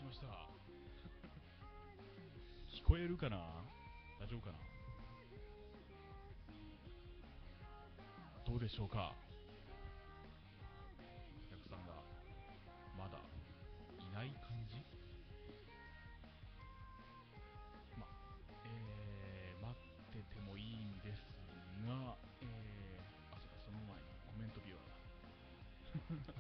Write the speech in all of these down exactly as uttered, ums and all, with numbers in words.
しました。聞こえるかな、大丈夫かな、どうでしょうか。お客さんがまだいない感じ。ま、えー、待っててもいいんですが、えー、あ、そうか、その前にコメントビューアーだ。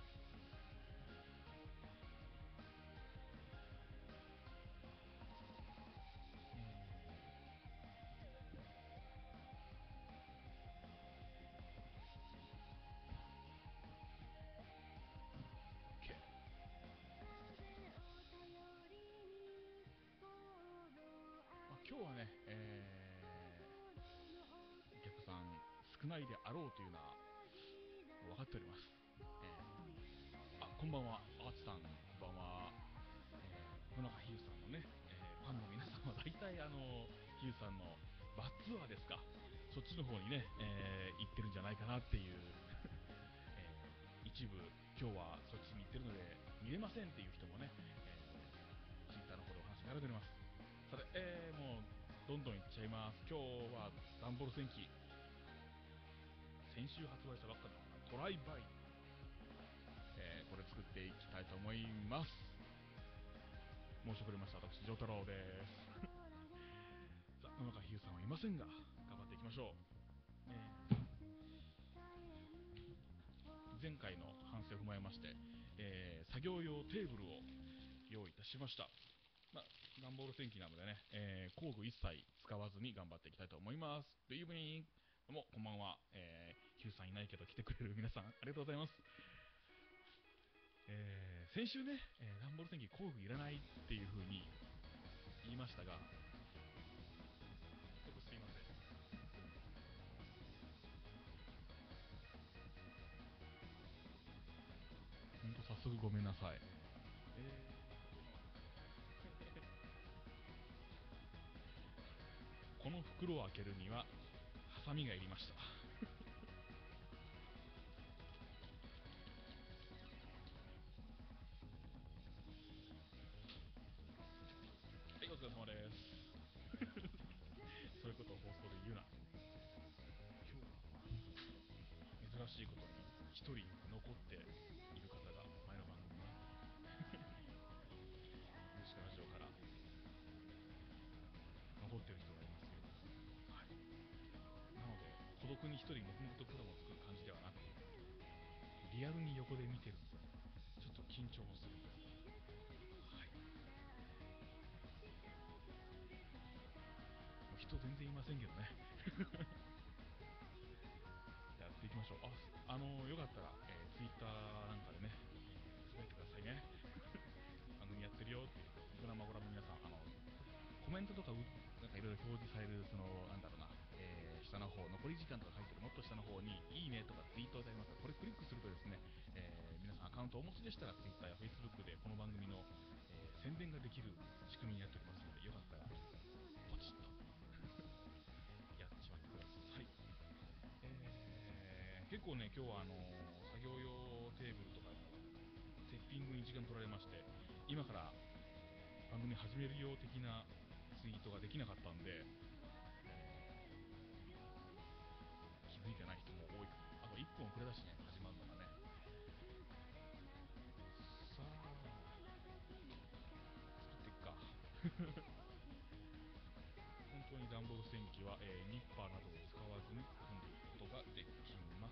今日はね、えー、お客さん少ないであろうというのは分かっております。えー、あ、こんばんは、アーチさん、こんばんは。えー、野中ひゆさんのね、えー、ファンの皆さんは大体あのひゆさんのバスツアーですか、そっちの方にね、えー、行ってるんじゃないかなっていう、えー、一部今日はそっちに行ってるので見れませんっていう人もね、えー、ツイッターの方でお話が並べてます。さて、えー、もうどんどんいっちゃいます。今日はダンボール戦記、先週発売したばっかりのトライバイ、えー、これ作っていきたいと思います。申し遅れました。私、ジョータロウです。さあ、野中ひゆさんはいませんが、頑張っていきましょう。えー、前回の反省を踏まえまして、えー、作業用テーブルを用意いたしました。まあ、ダンボール戦記なのでね、えー、工具一切使わずに頑張っていきたいと思います。Good evening。どうも、こんばんは。えー、ヒューさんいないけど来てくれる皆さん、ありがとうございます。えー、先週ね、えー、ダンボール戦記工具いらないっていう風に言いましたが、ちょっとすいません。ほんと早速ごめんなさい。えー、この袋を開けるにはハサミがいりました。はい、お疲れ様です。そういうことを放送で言うな。今日は珍しいことに一人残っている方が前の番組にムシカラジオから残っている人がいますけれども、はい、なので孤独に一人黙々とプラモを作る感じではなく、リアルに横で見てるんでちょっと緊張もするという、はい、もう人全然いませんけどね。やっていきましょう。あ、あのー、よかったら、えー、Twitter なんかでね、つぶやいてくださいね。番組やってるよっていうドラマご覧の皆さん、あのコメントとかなんかいろいろ表示される、そのなんだろうな、えー、下の方残り時間とか書いてるもっと下の方にいいねとかツイートをいただきますが、これクリックするとですね、えー、皆さんアカウントをお持ちでしたら Twitter や Facebook でこの番組の、えー、宣伝ができる仕組みになっておりますので、よかったらポチッとやってしまってください。えー、結構ね、今日はあのー、作業用テーブルとかのセッティングに時間取られまして、今から番組始めるよ的なツイートができなかったんで、えー、気づいてない人も多いかも。あといっぷん遅れだしね、始まるのがね。さあ、作っていくか。本当にダンボール戦記は、えー、ニッパーなどを使わずに組んでいくことができます。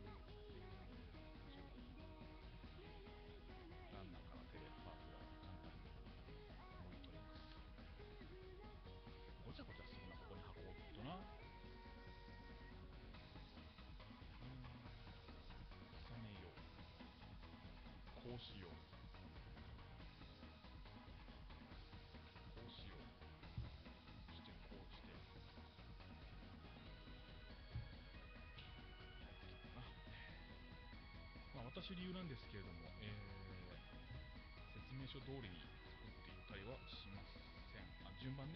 ランナーから手でパーツが簡単にモニトリングする。ごちゃごちゃするな、ここに運ぶとな。重ねよう、こうしよう、こうしよう、そしてこうしてやっていくかな。まあ、私流なんですけれども、えー、説明書通りに作っていったりはしません。あ、順番ね、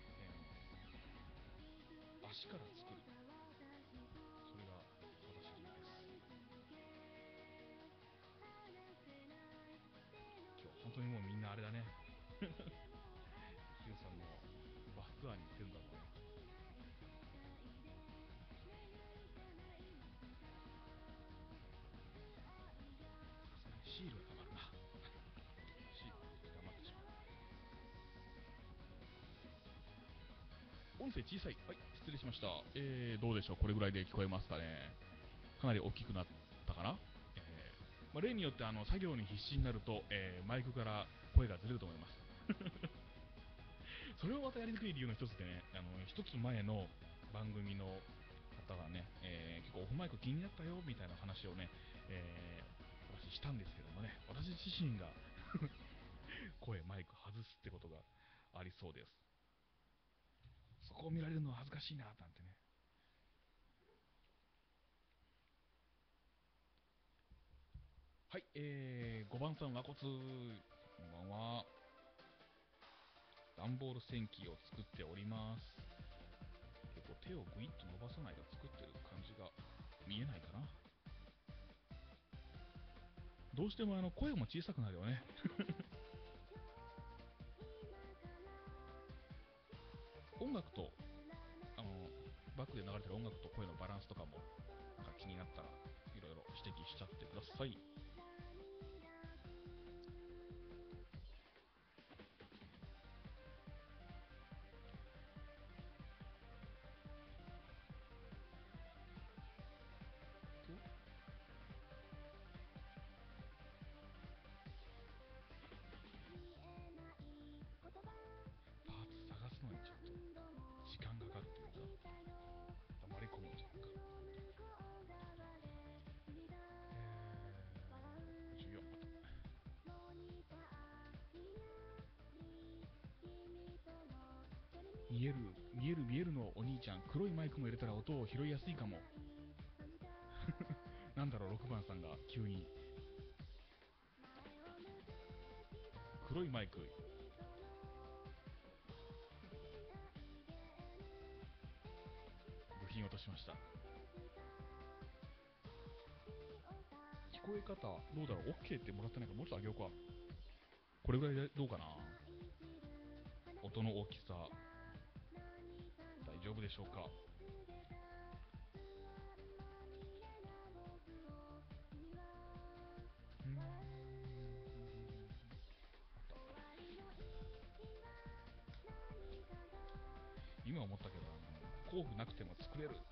えー、足から作る、それが私流です。今日本当にもうみんなあれだね、 音声小さい。はい、失礼しました。えー、どうでしょう、これぐらいで聞こえますかね。かなり大きくなったかな。えーまあ、例によってあの作業に必死になると、えーマイクから声がずれると思います。それをまたやりにくい理由の一つでね、あの一つ前の番組の方がね、えー結構オフマイク気になったよみたいな話をね、えー私したんですけどもね、私自身が声、マイク外すってことがありそうです。そこを見られるのは恥ずかしいな、なんてね。はい、えー、ごばんさん、和骨、こんばんは。段ボール戦記を作っております。結構手をグイッと伸ばさないと作ってる感じが見えないかな。どうしてもあの声も小さくなるよね。音楽とあのバックで流れてる音楽と声のバランスとかもなんか気になったらいろいろ指摘しちゃってください。パーツ探すのにちょっと時間がかかるというか、黙り込むというか、えー、じゅうよん、見える見える見えるのお兄ちゃん、黒いマイクも入れたら音を拾いやすいかも。なんだろう、ろくばんさんが急に黒いマイク、部品落としました。聞こえ方どうだろう、 OK ってもらってないからもうちょっと上げようか。これぐらいでどうかな。音の大きさ大丈夫でしょうか。うーん、今思ったけど、あの工具なくても作れるって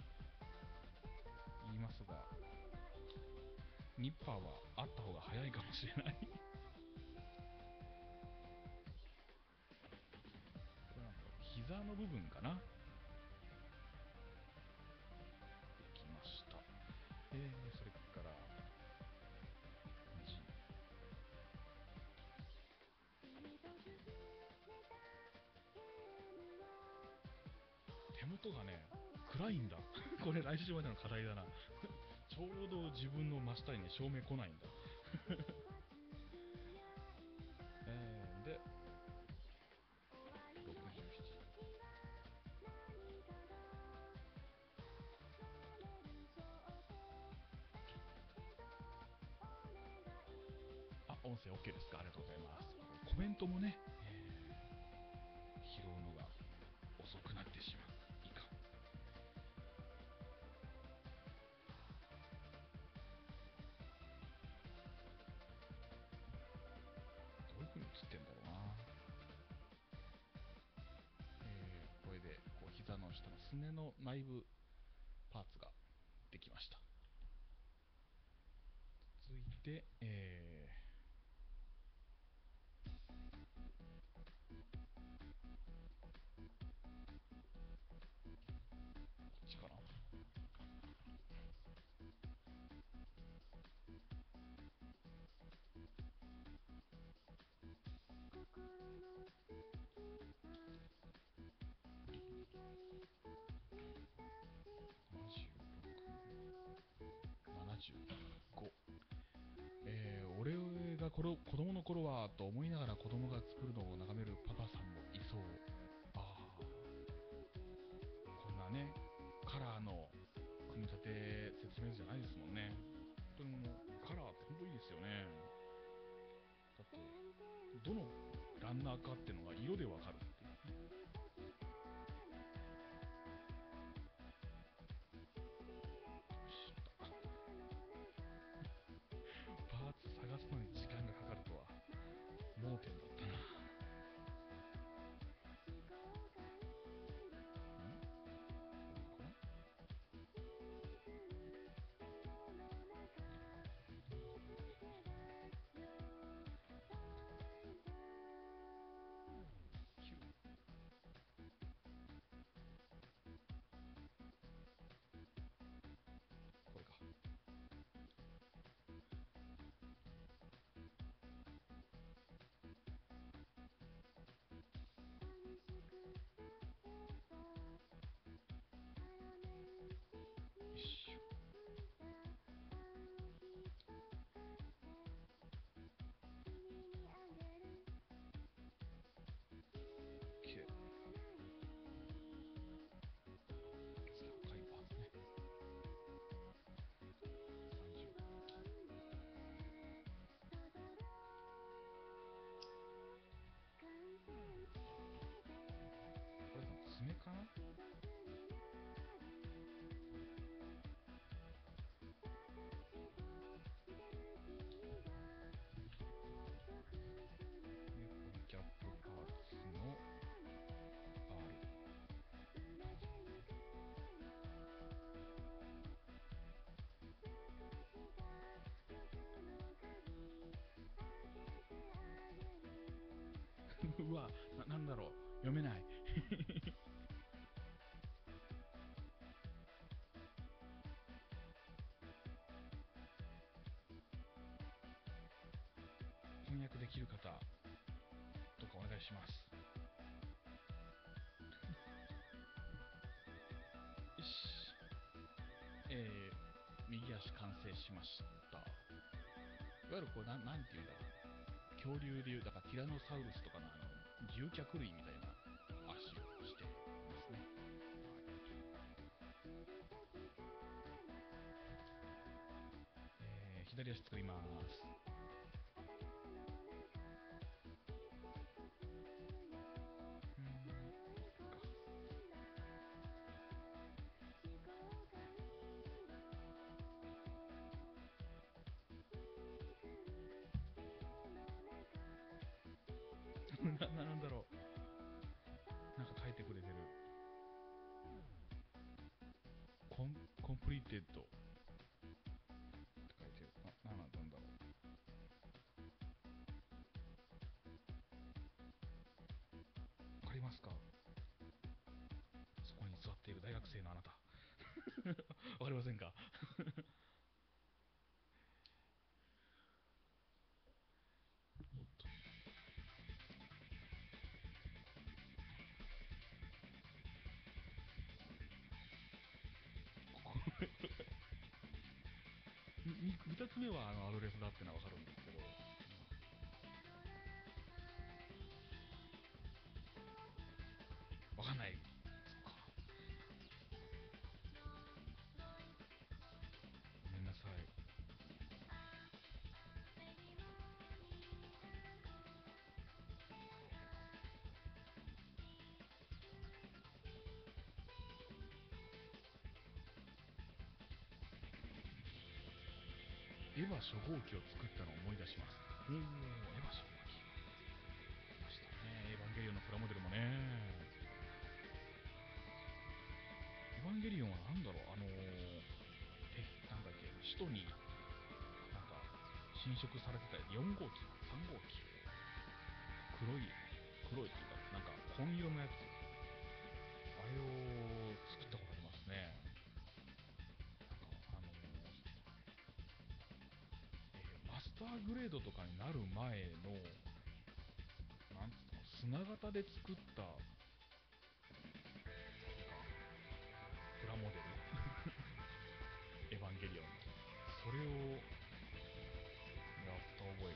言いますが、ニッパーはあった方が早いかもしれない。これなんだろう、膝の部分かな。できました。えー、それからじ手元がね暗いんだ。これ来週までの課題だな。ちょうど自分の真下にね照明来ないんだ。えー、でろくじゅうなな、あ、音声 OK ですか。ありがとうございます。コメントもね、えー、拾うのが遅くなってしまう。いいか。どういう風に映ってんだろうな。えー、これでこう膝の下のすねの内部パーツができました。続いて、えー、こっちかな。ななじゅうご、えー、俺がこれ子供の頃はと思いながら子供が作るのを眺めるパパさんもいそう。ああ、こんなねカラーの組み立て説明図じゃないですもんね。本当にもうカラーって本当いいですよね。だってどのランナーかっていうのが色でわかるっていう。パーツ探すのに時間がかかるとは盲点だったな。 翻訳できる方、どうかお願いします。よし。えー、右足完成しました。いわゆるこれなん、なんていうんだろう。恐竜でいう、だからティラノサウルスとかのあの、獣脚類みたいな足をしていますね。えー、左足作ります。な、なんだろう。なんか書いてくれてる。コン、コンプリーテッドって書いてる。な、なんなんだろう。わかりますか？そこに座っている大学生のあなた。わかりませんか？おっと。ここみ二つ目はあのアドレスだってのはわかるんですけど、わかんない。そっか。ごめんなさい。エヴァ初号機を作ったのを思い出します。おー、エヴァ初号機。いましたね。エヴァンゲリオンのプラモデルもね。エヴァンゲリオンはなんだろう、あのー、え、なんだっけ、首都になんか侵食されてたよん号機、さん号機、黒い、黒いっていうか、なんか紺色のやつ、あれを作ったことありますね。なんかあのーえーマスターグレードとかになる前の、なんつうの、砂型で作ったプラモデルエヴァンゲリオンのそれをやった覚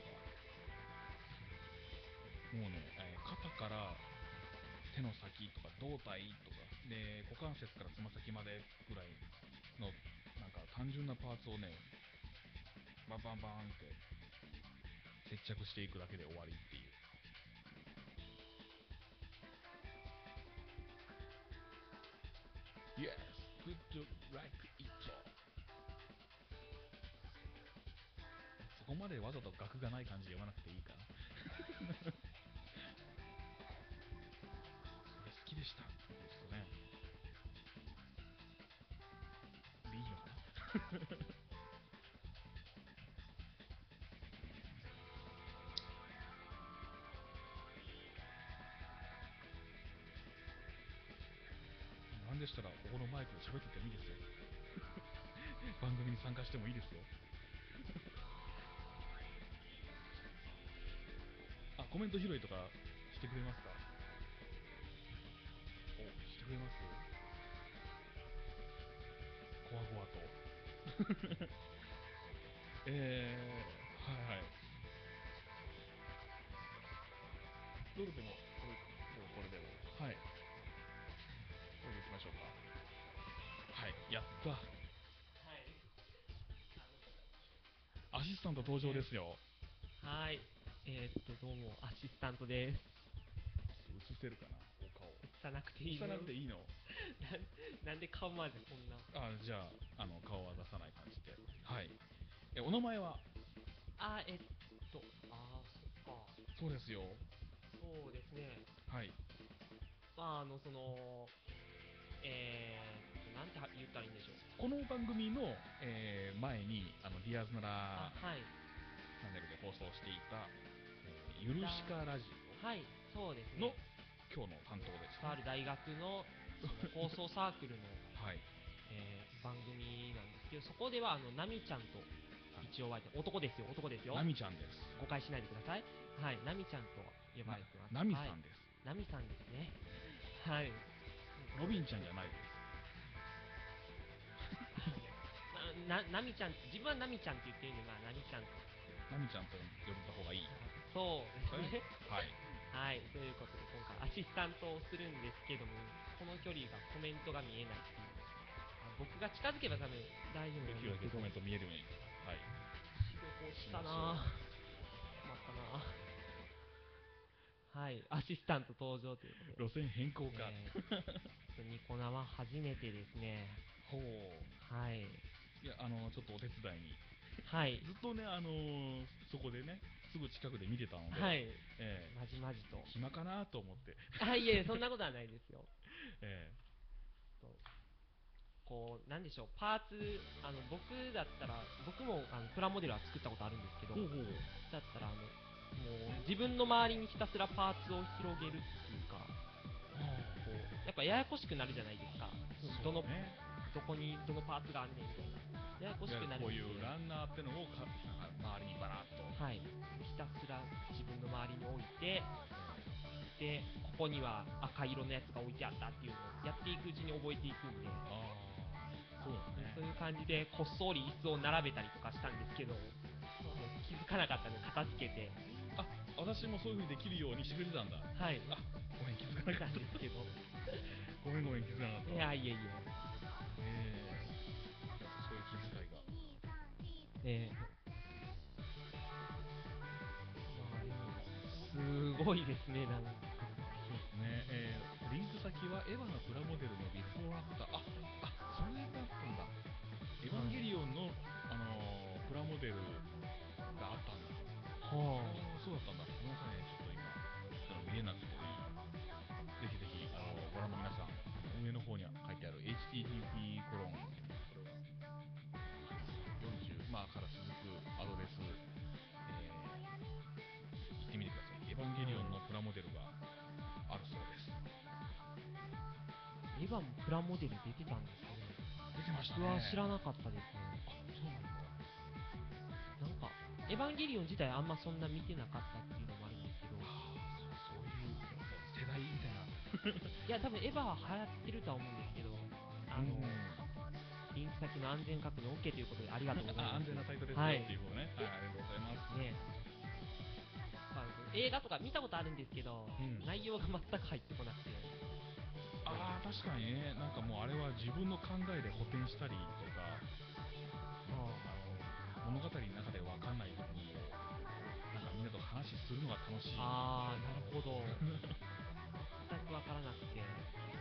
えが、もうね、えー肩から手の先とか胴体とかで股関節からつま先までぐらいのなんか単純なパーツをね、バンバンバンって接着していくだけで終わりっていう。Yes, good like it. そこまでわざと額がない感じで読まなくていいかな。それ好きでしたって言うとね、でいいのかな。なんでしたらここのマイクで喋っててもいいですよ。番組に参加してもいいですよ。あ、コメント拾いとかしてくれますか？お、してくれます？こわごわと。えー、はいはい。どれでも、これ、もうこれでも。はい。これでいきましょうか。はい、やった。アシスタント登場ですよ。 はい。えー、っと、どうも、アシスタントです。 映せるかな、お顔。 映さなくていい映さの？ なくていいの？ ななんで顔までそんな。 あ、じゃあ、あの、顔は出さない感じで。はい。え、お名前は？ あ、えっと、あー、そっか。 そうですよ。 そうですね。 はい。 まあ、あの、その、えー、っと、なんて言ったらいいんでしょう。 この番組の、えー前に、あの、ディアーズナあ、 ラはい。 チャンネルで放送していた、えーゆるしかラジオはい、そうですのね。 今日の担当ですとある大学のその放送サークルの、 はい。 えー番組なんですけど、そこではあのナミちゃんと一応呼ばれて、男ですよ、男ですよ、 ナミちゃんです。 誤解しないでください。はい、ナミちゃんと呼ばれてます。 ナミさはいんです。 ナミさんですね。はい。 ロビンちゃんじゃないです。 な、な、ナミちゃん、自分はナミちゃんって言ってるんで、まあ、ナミちゃんと。 ナミちゃんと呼んだ方がいい。 そうですね。 はい。 はい、ということで、今回アシスタントをするんですけども、この距離がコメントが見えないっていう。あ僕が近づけば多分大丈夫なんできるだけですけど、 コメント見えるように。はい。 仕事したなぁ。困ったなぁ。はい、アシスタント登場ということで。 路線変更か。 えー、ニコ生初めてですね。 ほう。 はい。 いや、あの、ちょっとお手伝いに。 はい。 ずっとね、あのーそこでね、すぐ近くで見てたので、 はい。 えまじまじとー。暇かなと思って。 あ、いえ、そんなことはないですよ。 えとこう、なんでしょう、パーツ、あの僕だったら、僕もあのプラモデルは作ったことあるんですけど、 ー。ほうほう。 だったらあの、もう自分の周りにひたすらパーツを広げるっていうか、こうやっぱややこしくなるじゃないですか、どの、 ね、 どこにどのパーツがあんねんみたいな、ややこしくなるんで、 こういうランナーってのをか周りにバラッと。 はい、ひたすら自分の周りに置いて、でここには赤色のやつが置いてあったっていうのをやっていくうちに覚えていくんで、 ああ、そうだね。 そういう感じでこっそり椅子を並べたりとかしたんですけど、もう気づかなかったので片付けて、 あ、私もそういう風にできるようにしてくれてたんだ。 はいあ、ごめん、気づかなかったたんですけど、 ごめんごめん、気づかなかった。 いやいえいえ、 えー、やっぱそういう気遣いが。 えーまあでもすごいですね、なんか。 そうですね。えー、リンク先はエヴァのプラモデルのビフォーアフター。あ、あ、それだったんだ。エヴァンゲリオンの、あのープラモデルがあったんだ。 はああ、そうだったんだ。ごめんなさいね。ちょっと今、その見れなくてね。ぜひぜひ、あのご覧の皆さん、上の方に書いてある エイチティーティーピー コロン、これはよんじゅう、まあ、から続くアドレス、えー、行ってみてください。エヴァンゲリオンのプラモデルがあるそうです。 あ、エヴァもプラモデル出てたんですかね。 出てましたね。 僕は知らなかったですね。 あ、そうなんだ。 なんか、エヴァンゲリオン自体あんまそんな見てなかったっていうのもあるんですけど、 ああ、そういう世代みたいな。 いや、多分エヴァは流行ってるとは思うんですけど、あの、 うんリンク先の安全確認 OK ということでありがとうございます。 あ、安全なサイトですよ、 はい。 っていうことね。はい、ありがとうございます。 ね、まあ映画とか見たことあるんですけど、 うん内容が全く入ってこなくて、 ああ、確かにね、なんかもうあれは自分の考えで補填したりとか、あの物語の中で分かんない部分をなんかみんなと話するのが楽しい。 あー、なるほど。全くわからなくて、なんか、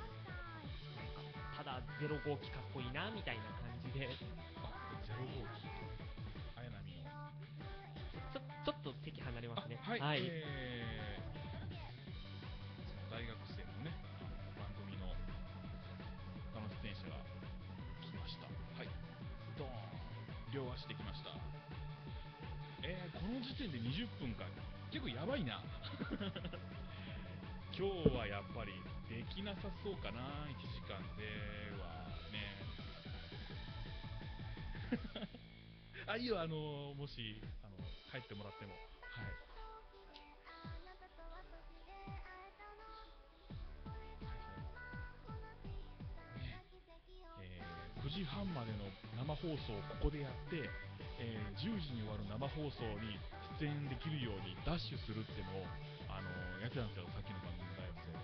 ただゼロ号機かっこいいな、みたいな感じで、 あ、ゼロ号機、綾波の。 ちょ、ちょっと席離れますね。 あ、はい、 はい。 えー、その大学生のね、あの番組の他の出演者が来ました。はい、ドーン、両足できました。えー、この時点でにじゅっぷんか。結構やばいな。今日はやっぱりできなさそうかな、いちじかんではね。あ、いいよ、あのもしあの帰ってもらっても。はい。ねえーくじはんまでの生放送をここでやって、えーじゅうじに終わる生放送に出演できるようにダッシュするってのを、あのやってたんですよ、さっきの番組の大学生で。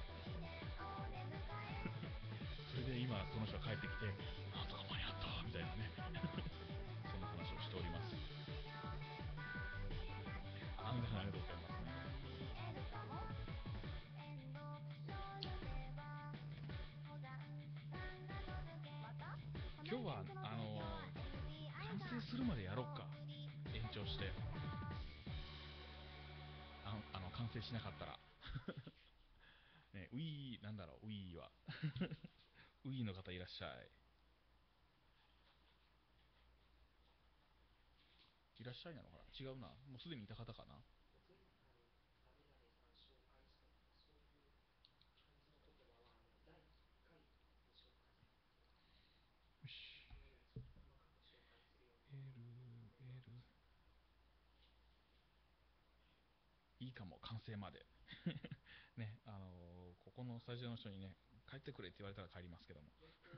それで今、その人が帰ってきて、なんとか間に合ったみたいなね、そんな話をしております。あんありがとうございますね。今日はあの完成するまでやろっか、延長して。ああの完成しなかったらね、ウィーなんだろう、ウィーはウィーの方いらっしゃい。いらっしゃいなのかな、違うな、もうすでにいた方かな。 いいかも、完成までね、あのーここのスタジオの人にね、帰ってくれって言われたら帰りますけども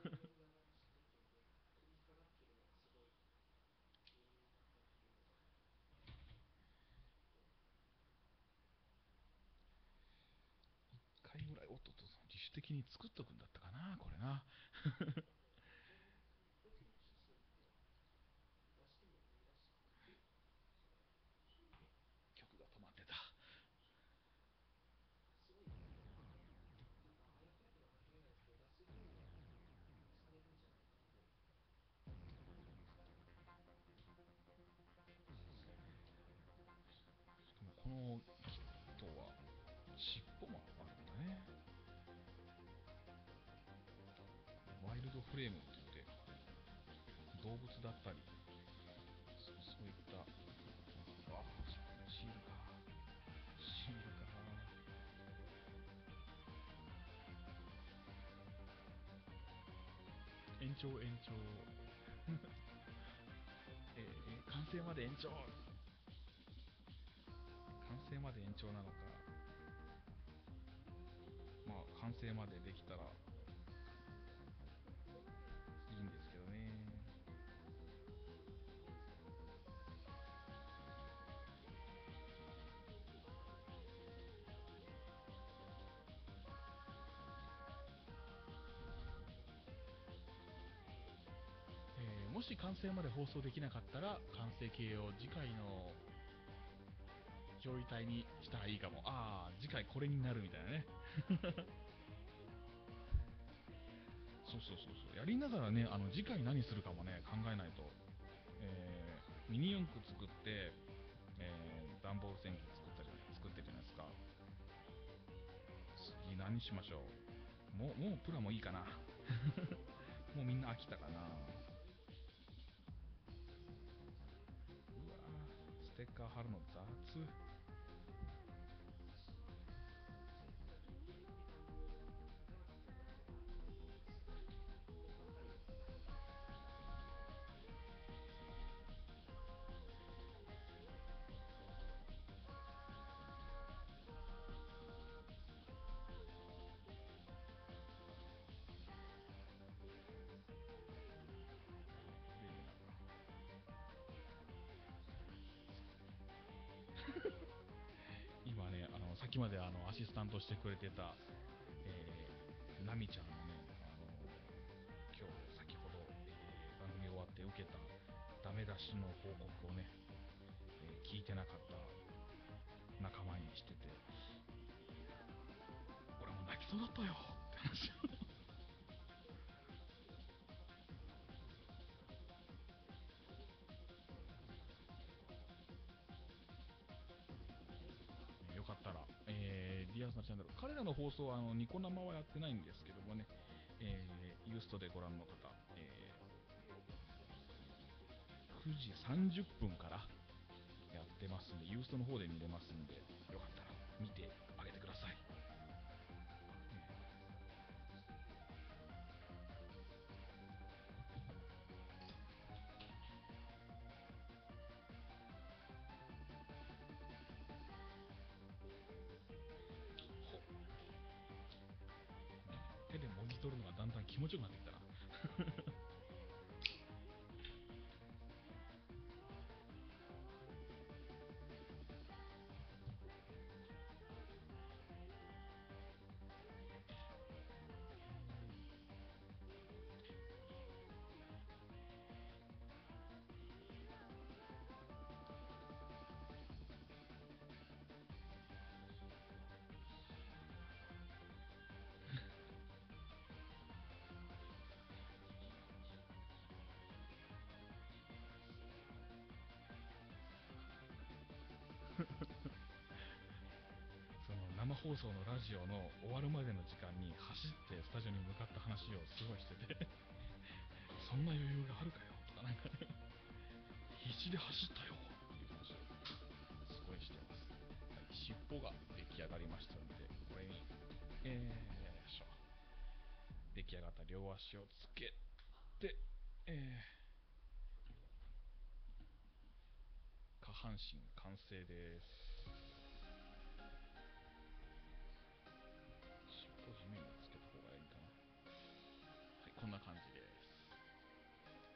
いっかいぐらいおっとっと自主的に作っとくんだったかな、これな曲が止まってた。しかもこのキットは尻尾もあるんだね。ワイルドフレームって言って動物だったり、そそういった、あ、シールか、シールか、延長延長えー、完成まで延長、完成まで延長なのか、まあ完成までできたらいいんですけどね。えーもし完成まで放送できなかったら完成形を次回の上位体にしたらいいかも。ああ、次回これになるみたいなねそうそうそうそう、やりながらね、あの次回何するかもね考えないと。えーミニ四駆作って、えー、段ボール戦記作ったじゃない作ってるじゃないですか。次何しましょう。もうもうプラもいいかなもうみんな飽きたかな。うわー、ステッカー貼るの雑。今ね、あのさっきまであのアシスタントしてくれてた、えー、ナミちゃんのね、あの今日先ほど、えー番組終わって受けたダメ出しの報告をね、えー聞いてなかった仲間にしてて、俺も泣きそうだったよって話ね、よかったら、えー、リアスなチャンネル、彼らの放送はあのニコ生はやってないんですけどもね、えー、ユーストでご覧の方、えー、くじさんじゅっぷんからやってますんで、ユーストの方で見れますんで、よかったら見てあげてください。手でもぎ取るのがだんだん気持ちよくなってきたなその生放送のラジオの終わるまでの時間に走ってスタジオに向かった話をすごいしててそんな余裕があるかよとかなんかね必死で走ったよっていう話をすごいしてます。はい、尻尾が出来上がりましたので、これに、えー、よいしょ、出来上がった両足をつけて、えー、下半身完成です。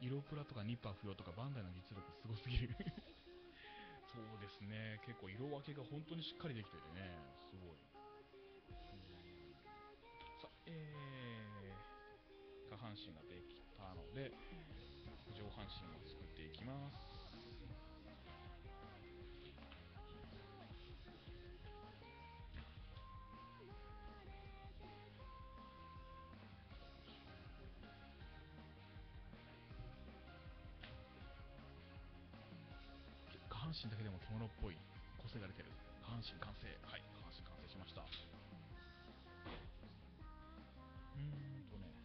色プラとかニッパー不要とかバンダイの実力すごすぎるそうですね、結構色分けが本当にしっかりできててね、すごい。さえー、下半身ができたので上半身を作っていきます。下半身だけでも獣っぽい個性が出てる。下半身完成。はい、下半身完成しました。うーんとね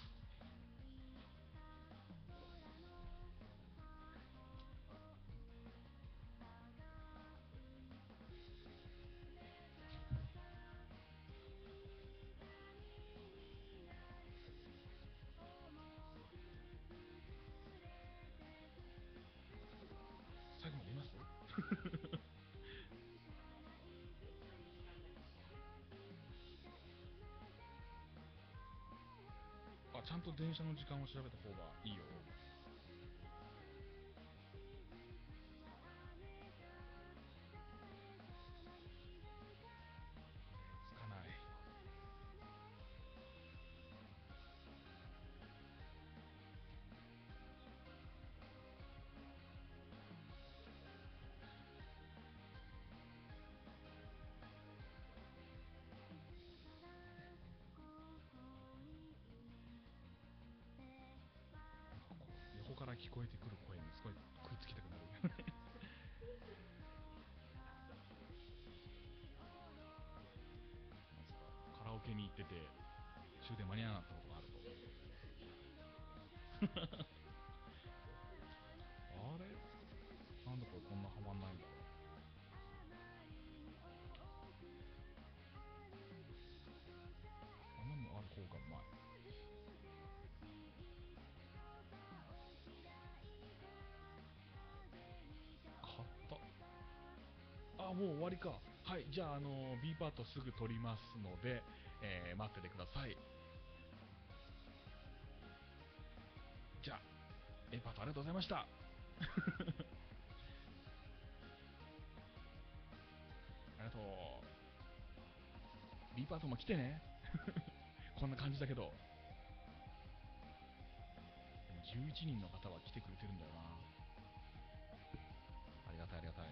最後まで見ますあ、ちゃんと電車の時間を調べた方がいいよ。つかない。横から聞こえてくる声にすごい食いつきたくなるなんすか、カラオケに行ってて終電間に合わなかったことがあるとあれ、なんでこれこんなハマんないんだろう。穴もある方がうまい。買ったあ、もう終わりか。はい、じゃあ、あの B パートすぐ取りますので、えー待っててください。じゃあ A パートありがとうございましたありがとう。 B パートも来てねこんな感じだけど、でもじゅういちにんの方は来てくれてるんだよな。ありがたいありがたい。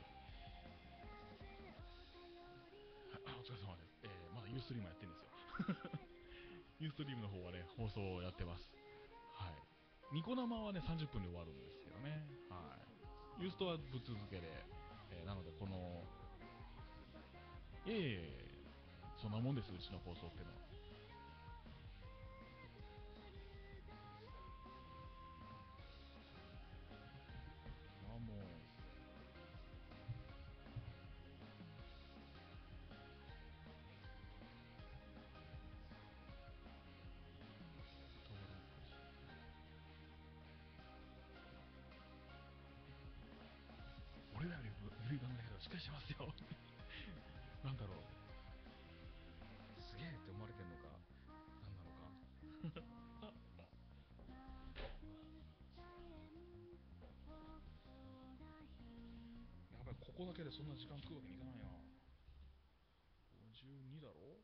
はい、お疲れ様です。えー、まだユーストリームやってるんですよユーストリームの方はね、放送をやってます。はい。ニコ生はね、さんじゅっぷんで終わるんですけどね。はい。ユーストはぶっ続けで、えー、なのでこの、いえいえ、そんなもんです、うちの放送ってのは。あ、もう、俺らより緩い番組だけどしっかりしてますよなんだろう、すげえって思われてんのか、なんなのかやばい、ここだけでそんな時間食うわけにいかないな。ごじゅうにだろ。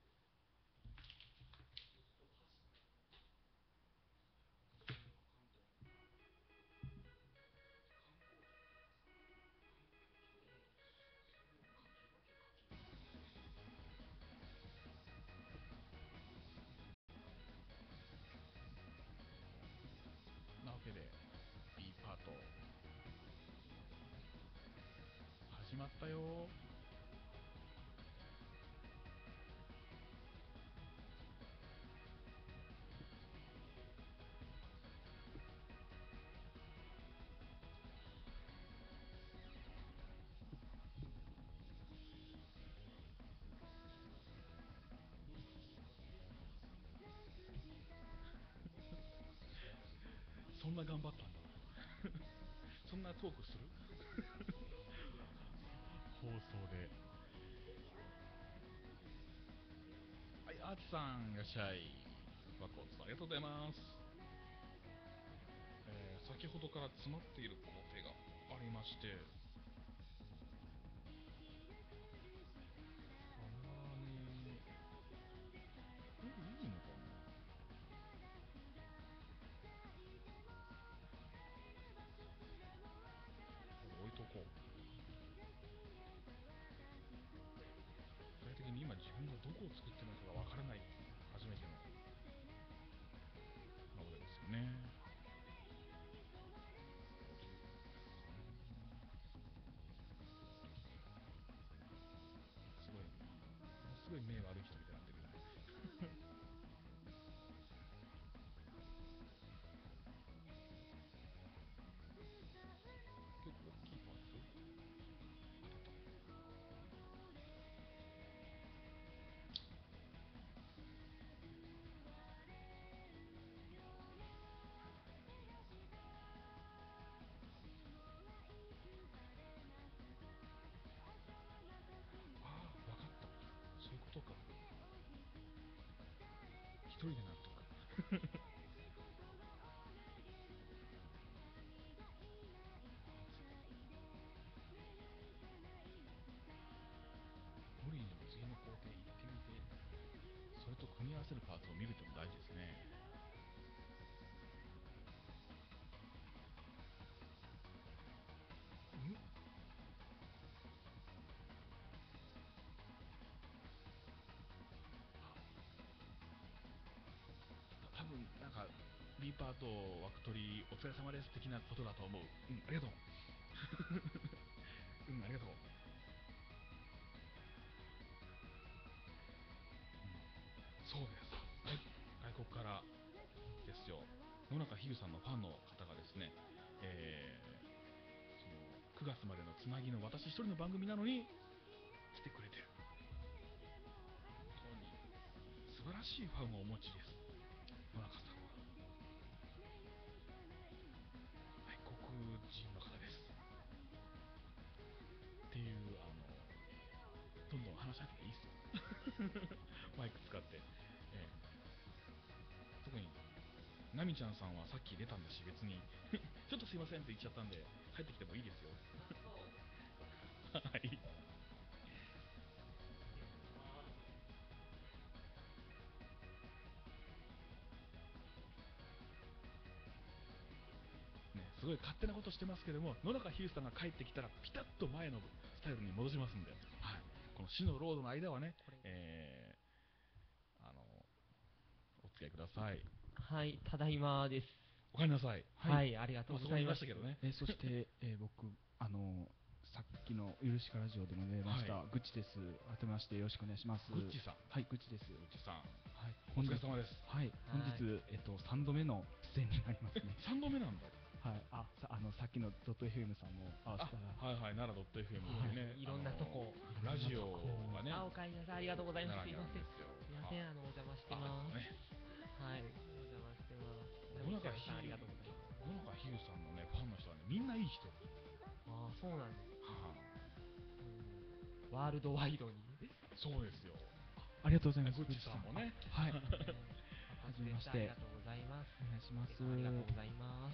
なわけで B パート始まったよ。そんな頑張ったんだそんなトークする放送で。はい、アーチさんいらっしゃい。バコツありがとうございます。えー、 先ほどから詰まっている工程がありまして、あまね、これでいいのかな。これ置いとこう。具体的に今自分がどこを作ってるのかがわからない初めてのものですよね。すごい、すごい目悪い人みたいになってるよね。結構大きいパーツ当てた。ああ、わかった。そういうことか。一人でなんとか。無理にでも次の工程行ってみて、それと組み合わせるパーツを見るってのも大事ですね。ん多分なんか B パート枠取りお疲れ様です的なことだと思う。うん、ありがとう。うん、ありがとう。うん、そうです。はい、外国からですよ。野中ひぐさんのファンの方がですね、えー、そのくがつまでのつなぎの私一人の番組なのに来てくれてる。本当に素晴らしいファンをお持ちです、野中さんは。外国人の方です。っていう、あの、どんどん話し合ってていいっすよ。マイク使って。ええ、特に、ナミちゃんさんはさっき出たんだし、別に、ちょっとすいませんって言っちゃったんで、帰ってきてもいいですよ。はい。ね、すごい勝手なことしてますけども、野中ひぐさんが帰ってきたら、ピタッと前のスタイルに戻しますんで、はい、この死のロードの間はね、えー、あの、お付き合いください。 はい、ただいまです。 おかえりなさい。 はい、はい、ありがとうございます。 まあ、そこにいましたけどね。 えそして、えー、僕、あのさっきの「ゆるしかラジオ」でも出ました、はい、グッチです。改めましてよろしくお願いします。 グッチさん。 はい、グッチです。グッチさん。はい、 お疲れ様です。 はい、本日、えっと、さんどめの出演になりますね。 さんどめなんだ。 はい、あ、さあのさっきのドット エフエム さんも合わせたら、 はいはい、奈良ドット エフエム でね、 いろんなとこ、 ラジオがね、 あ、おかえりなさい、ありがとうございます。すいません、すいいません、あのお邪魔してます。はい、お邪魔してます。 野中さん、ありがとうございます。 野中ひぐさんのね、ファンの人はね、みんないい人。 ああ、そうなんです。 はあ、ワールドワイドに。 そうですよ。 ありがとうございます。 グッチさんもね。 はい。はじめまして。ありがとうございます。 お願いします。 ありがとうございます。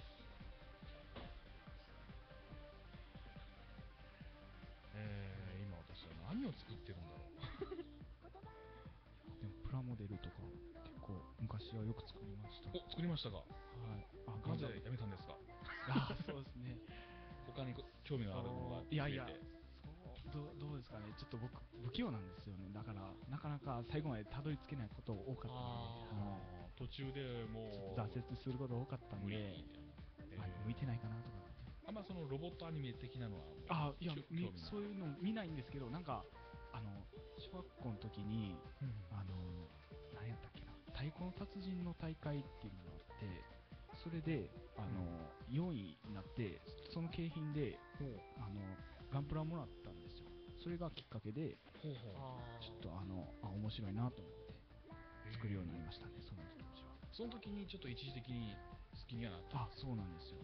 えー、今私は何を作ってるんだろう。 でもプラモデルとか結構昔はよく作りました。 お、作りましたか。はい。 あ、 なぜやめたんですか。 あ、そうですね。 他に興味があるのがいやいや、どどうですかね。ちょっと僕不器用なんですよね。だからなかなか最後までたどり着けないこと多かったので、 途中でもう挫折すること多かったんで、えー、向いてないかなとか。 あんまそのロボットアニメ的なのはあ、いや、そういうの見ないんですけど、なんかあの小学校の時に、うん、あの何やったっけな、太鼓の達人の大会っていうのがあって、それであの、うん、よんいになって、その景品で、うん、あのガンプラもらったんですよ。それがきっかけで、ほうほう、ちょっとあのあ面白いなと思って作るようになりましたね。その時は。 その時にちょっと一時的に好きにはなった。 あ、そうなんですよ。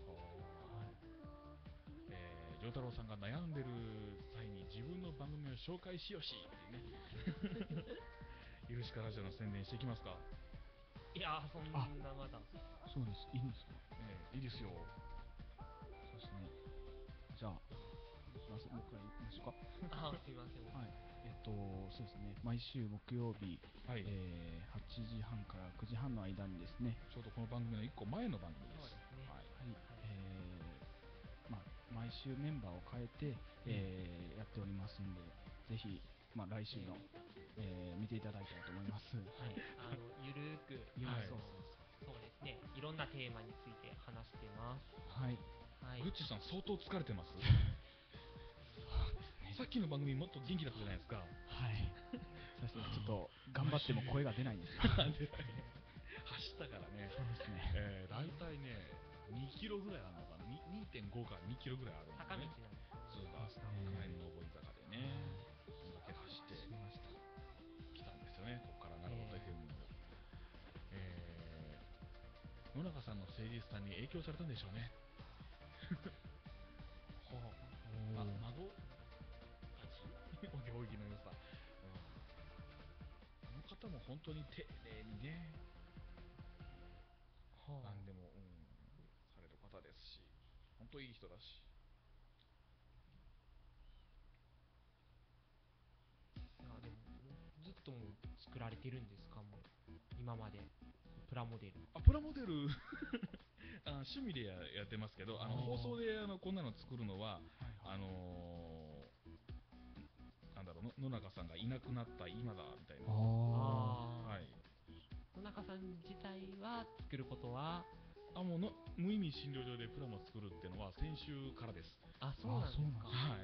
えー、丈太郎さんが悩んでる際に自分の番組を紹介しよしっていうね。ゆるしかラジオの宣伝していきますか。 いやー、そんなまだ。 そうです。いいんですか。 えー、いいですよ。 じゃあいきますもう一回言いましょうか。 あ、すいません。 はい、えっとそうですね、毎週木曜日、 はい、 えーはちじはんからくじはんの間にですね、 ちょうどこの番組のいっこまえの番組です。 そうですね。 はいはい、えーまあ、毎週メンバーを変えて、えーやっておりますんで、ぜひ、まあ、来週の、えー見ていただいたらと思います。 はい、あのゆるーく、 はいあのそうですね、いろんなテーマについて話してます。 はい、 はい。 グッチさん相当疲れてますそうですね。 さっきの番組もっと元気だったじゃないですか。 はいそうですね、ちょっと頑張っても声が出ないんですよ走ったからね。 そうですね。 えー、大体ねにキロぐらいあるのかな、に にてんご からにキロぐらいあるの坂道ね。 なんですよ。 そうだ、 そうですねかなりの上り坂でね、そんだけ走ってしました。 きたんですよね、ここからなるほど エフエム の。えー、野中さんの誠実さんに影響されたんでしょうね。はあ、あ、孫たちお行儀の良さ、うん、あの方も本当に丁寧にね、 はあ、 何でも、うん、される方ですし、本当いい人だし。 いやでもずっともう作られてるんですか、もう今までプラモデル。 あ、プラモデルあ趣味でややってますけど、あのあー放送であのこんなの作るのは、 はいはいあのー、なんだろう、の野中さんがいなくなった今だみたいな。 あああ、 はい。 野中さん自体は作ることは、 あ、もうの無意味診療所でプラモを作るっていうのは先週からです。 あ、そうなんですか。 はい。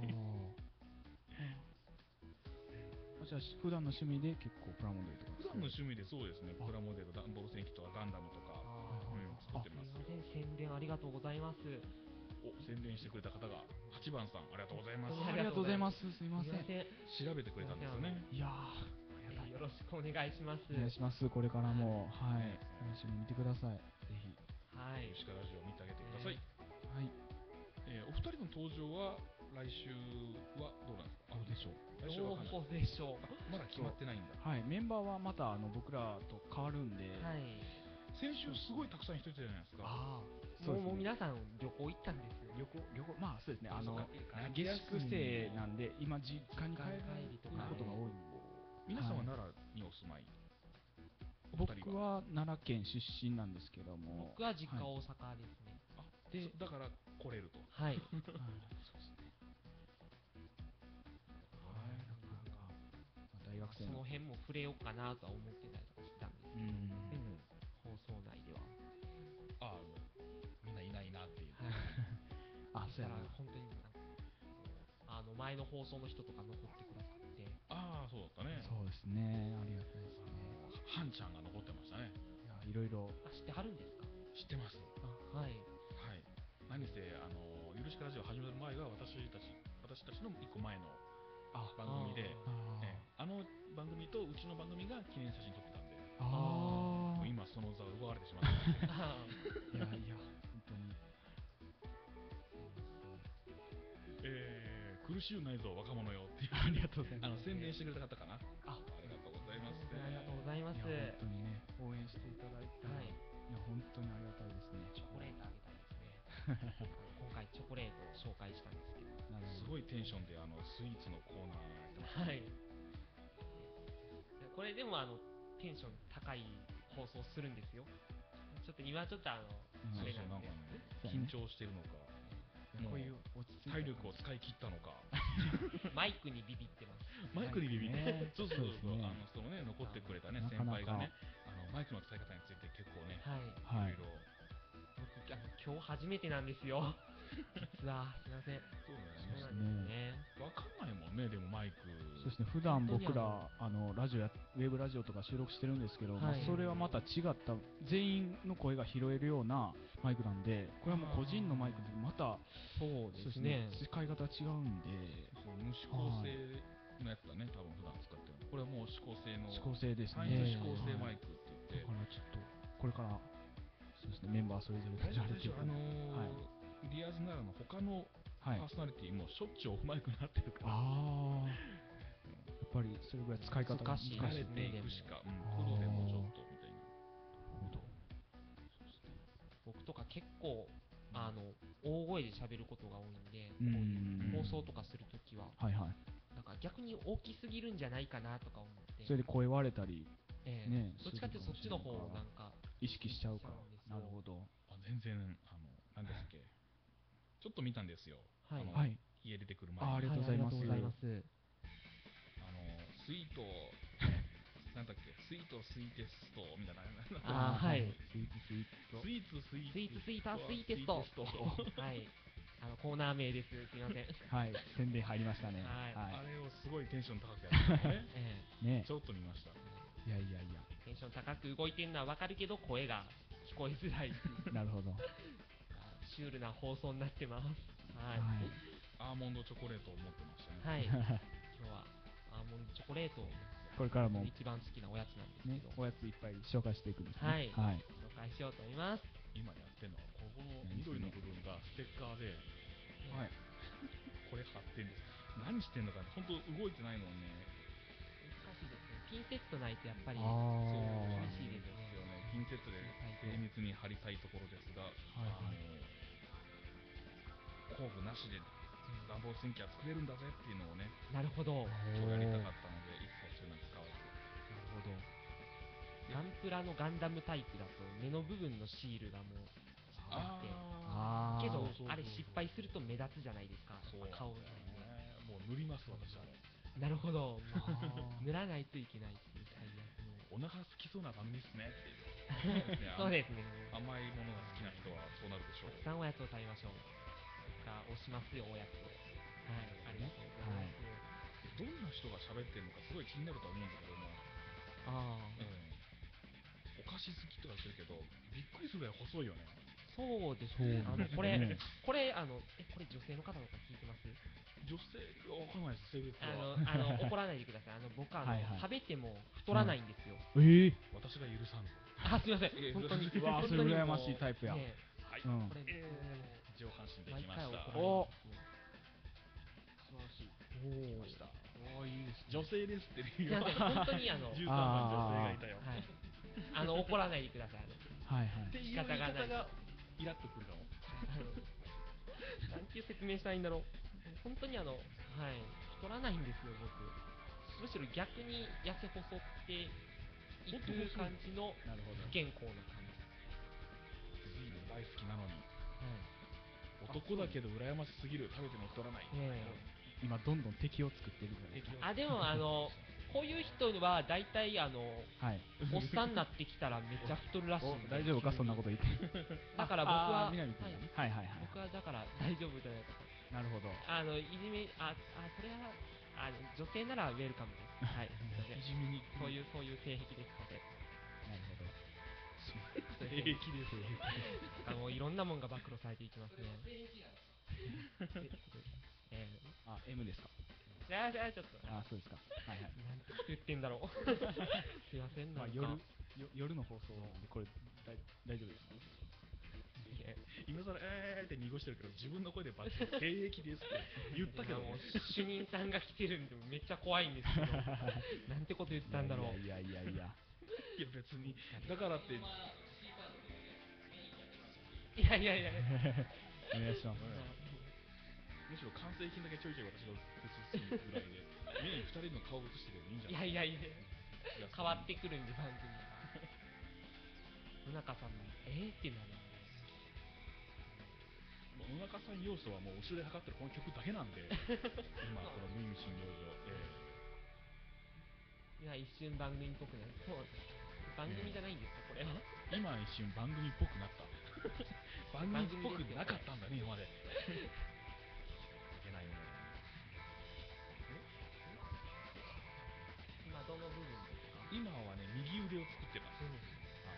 あじゃあ普段の趣味で結構プラモデルとか普段の趣味でそうですね、プラモデル、ダンボール戦記とかガンダムとか、 あうん、作ってー、 ますすいよ。 ません、宣伝ありがとうございます。 お、宣伝してくれた方がはちばんさん、ありがとうございます。 ありがとうございます。すいません。 すいません。 調べてくれたんですよね。 いやーありがたい。 よろしくお願いします。 お願いします。これからもはいね楽しみに見てください。ぜひ。 はい。 吉川ラジオを見てあげてください。 はい。 えーお二人の登場は来週はどうなんですか。 どうでしょう。 来週はわかんない。 どうでしょう。 あまだ決まってないんだ。 はいメンバーはまたあの僕らと変わるんで。 はい。 先週すごいたくさん人いたじゃないですか。 ああ。 もうもう皆さん旅行行ったんですよ。 旅行旅行まあそうですねあのそうか下宿生なんで今実家に帰る実家に帰りとかことが多いんで。 皆さんははい奈良にお住まい。お二人僕は奈良県出身なんですけども。 僕は実家はい大阪ですね。 あ、 でそだから来れると。 はい。 はいそうですね。はいなかなかまあ大学生の。 その辺も触れようかなとは思ってたりとかしたんですうけど、 ん。 放送内では。 ああ、みんないないなっていう。 はい。 あそしたらそうやな。 本当になんかあの前の放送の人とか残ってくださって、 ああ、そうだったね。 そうですねありがたいですね。 ハンちゃんが残ってましたね。 いやいろいろ。 あ、知ってはるんですか。 知ってます。 あ、はい。 はい。何せあのゆるしかラジオ始める前が私たち私たちの一個前のあ番組で、 あええあの番組とうちの番組が記念写真撮ってたんで、 ああもう今その座を奪われてしまったんですけど。 あいやいや本当に。 えー、苦しゅうないぞ若者よっていうありがとうございます。 あの宣伝してくれた方かな。 あありがとうございます。 ありがとうございます。 いや本当にね応援していただいて、 はい。 いや本当にありがたいですね。 チョコレートあげたいですね。今回チョコレートを紹介したんですけど。 なるほどすごいテンションであのスイーツのコーナーやってましたね。 はい。これでもあのテンション高い放送するんですよ。ちょっと今ちょっとあの、 うんあれなそうそうなんんかで。 ねそうやね緊張してるのか、 いやこういう落ち着いた体力を使い切ったのか、 マイクにビビってます。 マイクにビビって、 ねそうそうそうそう、 そうですねあのそのね残ってくれたねなかなか先輩がね、あのマイクの使い方について結構ね、 はい。 はいいろいろ。 僕あの今日初めてなんですよ。実はすいません。 そうだそうよなんね。 ですね。 わかんないもんね、でもマイク。 そうですね普段僕本当にらあのラジオやウェブラジオとか収録してるんですけど、まあはいそれはまた違った全員の声が拾えるようなマイクなんで、これはもう個人のマイクでまたそうそうですね。 使い方違うんで、 そう無指向性のやつだね、多分普段使ってるの。これはもう指向性の指向性です単ね。 一指向性マイクって言って、 だからちょっとこれからそうですねメンバーそれぞれ大丈夫でしょ、 始めていくあのーはいリアーズならの他のパはいーソナリティもしょっちゅうオフマイクになってるから、 ああやっぱりそれぐらい使い方が難しい慣れねていくしか、うん、 あープロでもちょっとみたいな。 なるほど。 僕とか結構ああの大声で喋ることが多いんで、 うんこういう放送とかするときは、 はいはい。 なんか逆に大きすぎるんじゃないかなとか思って、 それで声割れたりええね、 どっちかっていうとそっちの方をなんか意識しちゃうから意識しちゃうんですよなるほど。 あ全然、あの、なんですっけ、ちょっと見たんですよ。 はいあのはい。 家出てくる前に。 あありがとうございますはありがとうございます。 あの、スイート、なんだっけ、スイートスイーテストみたいな。 あーはいスイーツスイート。 スイーツスイースイーツスイータースイーテテストスト。 はいあのコーナー名です。すみません。 はい、宣伝入りましたね。 はいあれをすごいテンション高くやってたのね。 えい。ねちょっと見ました。 いやいやいや。 えテンション高く動いてるのはわかるけど声が聞こえづらいなるほど。 シュールな放送になってます。はい。 はアーモンドチョコレートを持ってましたね。 はい。 い。 今日はアーモンドチョコレートこれからも一番好きなおやつなんですけねど、、 おやついっぱい紹介していくんですね。 はいはい。 紹介しようと思います。 今やってるのは、ここの何それ緑の部分がステッカーで、 はい。 これ貼ってんです。何してんのか、本当動いてないもんね。 難しいですね。ピンセットないとやっぱりあそうー厳しいですね。 よね。ピンセットで精密に貼りたいところですが、 はいあの工具なしで暖房洗機は作れるんだぜっていうのをね、 なるほど。な今日やりたかっったので、一切そういうのは使わず。 るほど。ガンプラのガンダムタイプだと目の部分のシールがもうちっちゃくて、 あーけどそうそうそうそうあれ失敗すると目立つじゃないですか。 そうやっぱ顔がね。もう塗ります私あれ。 なるほど。もうあー塗らないといけないっていう最悪の。 お腹空きそうな番組ですねっていう。 そうですね。 甘いものが好きな人はそうなるでしょう。 たくさんおやつを食べましょう。が押しますよおやつを。はい、ありがとうございます。 どんな人が喋ってるのかすごい気になるとは思うんだけども、 ああ、 うん、お菓子好きとか言ってるけど、びっくりするぐらい細いよね。 そうですそうね。あのこれ、 ねこれあのえこれ女性の方とか聞いてます？ 女性わかんないです性別あは。 のあの怒らないでください。あの僕あのはいはい食べても太らないんですよ。 ええ私が許さんぞ。 あすみません。 いや本当に。 うわーそれ羨ましいタイプやねはい、 うんこれ、 えー上半身で毎きました。 回怒られるおんですよ。 素晴らしい。 おました。 おーいいですね。 女性ですって理由すいません本当にあのじゅうさんばん女性がいたよ。 はい。あの怒らないでください。あのはいはいって。いう言い方がイラっとくるかも。 あのなんていう説明したらいいんだろう。本当にあの、はい、太らないんですよ、僕。むしろ逆に痩せ細っていく感じのなるほど不。健康な感じ。 スイーツ大好きなのに、 はい。 男だけど羨ましすぎる、食べても太らない。 え今どんどん敵を作ってるじゃないですか。 あ、でもあの、こういう人は大体あの、 はい。 おっさんになってきたらめっちゃ太るらしいんで。 大丈夫かそんなこと言って。 だから僕は、 あー南君がねはいはいはい。 僕はだから大丈夫じゃないかと。 なるほど。 あの、いじめ、あ、あ、それは、あの女性ならウェルカムです。はい。すいませんいじめにそういう、そういう性癖ですので。 なるほど。 平気です。 あの、いろんなもんが暴露されていきますね。えあ、M ですか。 ー、じゃあ、じゃあ、ちょっと、 あ、そうですか。はいはい。 なんてこと言ってんだろう。すいません、なんか。 まあ夜よ夜の放送なんでこれ大大丈夫ですか。 いや今更えーって濁してるけど、自分の声でバッチリ平気ですって言ったけどもうね。 主任さんが来てるんでめっちゃ怖いんですけどなんてこと言ったんだろう。 いやいやいやいや。 いや別に、だからって、 いやいやいやお願いします。 むしろ完成品だけちょいちょい私が映すぐらいで、メインふたりの顔を映してるのいいんじゃいないやいやいやいや変わってくるんで番組が野中さんもえーってなる。 もう野中さん要素はもう後ろで測ってるこの曲だけなんで、今この無意味深療養、えいや一瞬番組っぽくなる。そう番組じゃないんですかこれは。 ー今一瞬番組っぽくなった番組っぽくなかったんだね今まで。いけないね。 今どの部分ですか？ 今はね右腕を作ってます、 うんはい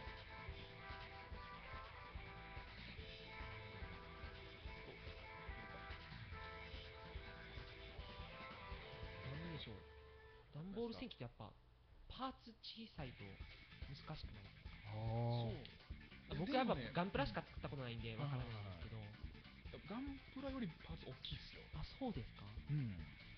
何でしょう。段ボール戦記ってやっぱパーツ小さいと難しくないですか？ あ僕はやっぱでもねガンプラしか作ったことないんでわからないんですけど。 ガンプラよりパーツ大きいっすよ。 あ、そうですか。 うん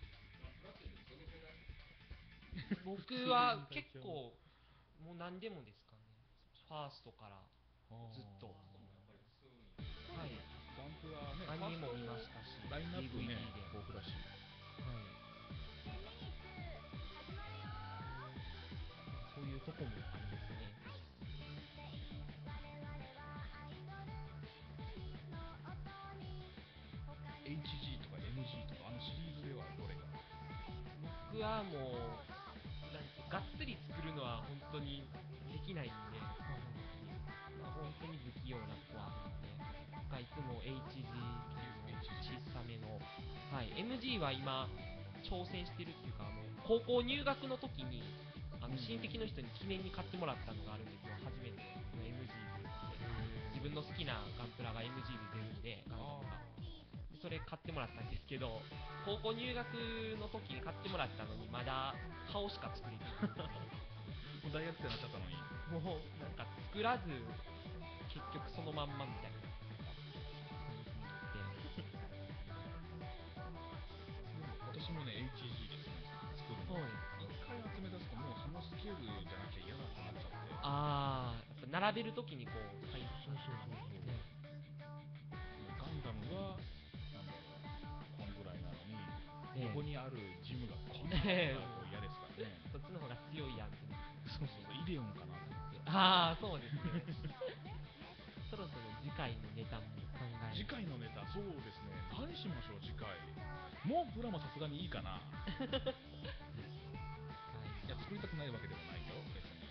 僕は結構もう何でもですかね。ファーストからずっと。はい。 ガガンプラね、 アニメも見ましたし、 ラインナップねディーブイディー で、 豊富だし、 はい、そういうとこもありますね。 エイチジー とか エムジー とかあのシリーズではどれか。 僕はもうなんてがっつり作るのは本当にできないんで、まあ、本当に不器用なとこはあるんで、なんかいつも エイチジー 級の小さめの、はい、エムジー は今挑戦してるっていうか、あの高校入学の時にあの親戚の人に記念に買ってもらったのがあるんですよ。初めて エムジー で自分の好きなガンプラが エムジー で出るんで、ガンダムがそれ買ってもらったんですけど、高校入学の時に買ってもらったのにまだ顔しか作れてないもう大学生になっちゃったのに。 もうなんか作らず結局そのまんまみたいな感じで、 私もね エイチジー ですね、作るの。 はい、 一回集め出すともうそのスケールじゃなきゃ嫌だってなっちゃって。 ああやっぱ並べる時にこう最初そうそうそうそう、 ね、 ガンダムがなんだろう、こんぐらいなのに、 ええここにあるジムがこんなのええがこう嫌ですからね。 そっちの方が強いやんってなって、 そうそうそう、イデオンかなと思って。 ああそうですねそろそろ次回のネタも考え次回のネタ、そうですね、何しましょう、次回。もうプラもさすがにいいかな。いや、作りたくないわけではないよ、別に。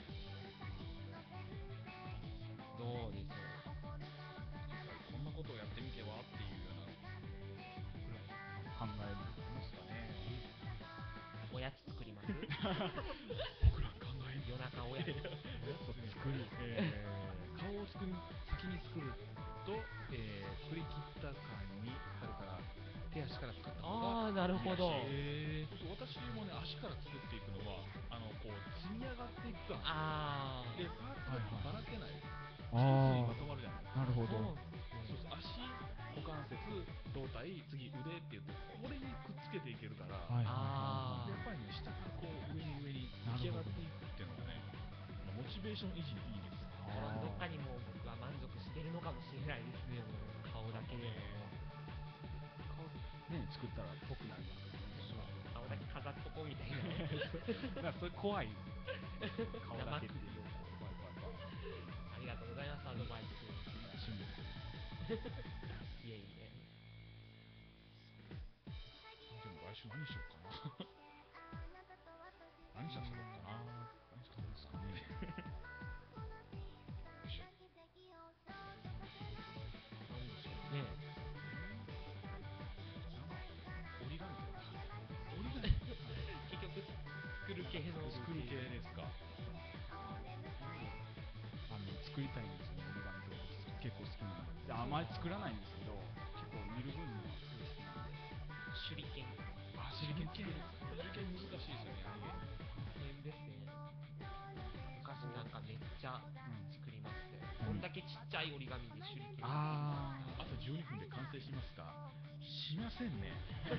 どうでしょこんなことをやってみてはっていうような考える。 ますかね。 う、おやつ作ります僕ら考える。 夜中おやつ作る。 えー、顔を作り先に作ると、えー、作り切った感になるから、手足から作った方がああなるほど、 えー、そうそう、私もね、足から作っていくのはあのこう積み上がっていく感ああで、パーツがばらけない、一つあにまとまるじゃないですか。 なるほど。 そうそうそう、足、股関節、胴体、次腕って言って、これにくっつけていけるから、 はいあでやっぱりね、下からこう上に上に出来上がっていくっていうのがね、モチベーション維持にいいです。 このどっかにもう僕は満足してるのかもしれないですね、もう顔だけでも、 顔ね作ったらっぽくなりますね。 顔だけ飾っとこうみたいなだからそれ怖い。顔だけっていう生首怖い怖い怖い。 ありがとうございます、アドバイス信じてる。 いえいえ、 でも来週何しようかな。何しゃべろうかな。何しゃべろうですかね。よいしょ。 なんでしょうね、 折り紙とか。折り紙。 結局作る系の作る系ですか。 あの作りたいんですよね。折り紙とか結構好きなんで。であまり作らないんですけど、結構見る分にはすごい好きなんで。 手裏剣あ、手裏剣作る。手裏剣難しいですよね。 大変ですね、昔なんかめっちゃ作りましたよ、 うんこんだけちっちゃい折り紙で手裏剣ああとじゅうにふんで完成しますか。しませんね。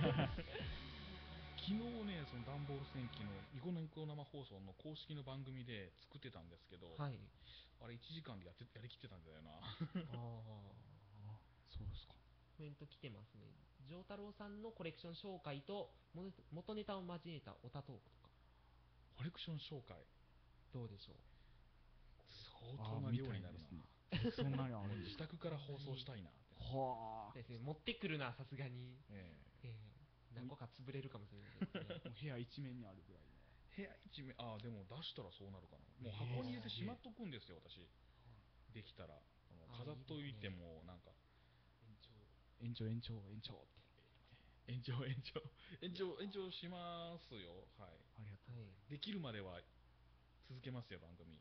昨日ね、そのダンボール戦記のニコニコ生放送の公式の番組で作ってたんですけど、 はい、 あれいちじかんでやってやりきってたんだよな。 あああ、そうですか。 コメント来てますね。丈太郎さんのコレクション紹介と元元ネタを交えたオタトークとかコレクション紹介、 どうでしょう。 相当な量になるな。 そんなにあるんです自宅から放送したいなって。 はあ。 ですね、持ってくるのはさすがに、 ええー何個か潰れるかもしれないですね。 もう部屋一面にあるぐらいの。 え部屋一面、ああ、でも出したらそうなるかな。もう箱に入れてしまっとくんですよ、私。できたら。あのあ飾っといていいですも、なんか、 延長延長延長って。 延長延長延長延長しますよ。はい。 ありがとう。 はい、 できるまでは続けますよ、番組。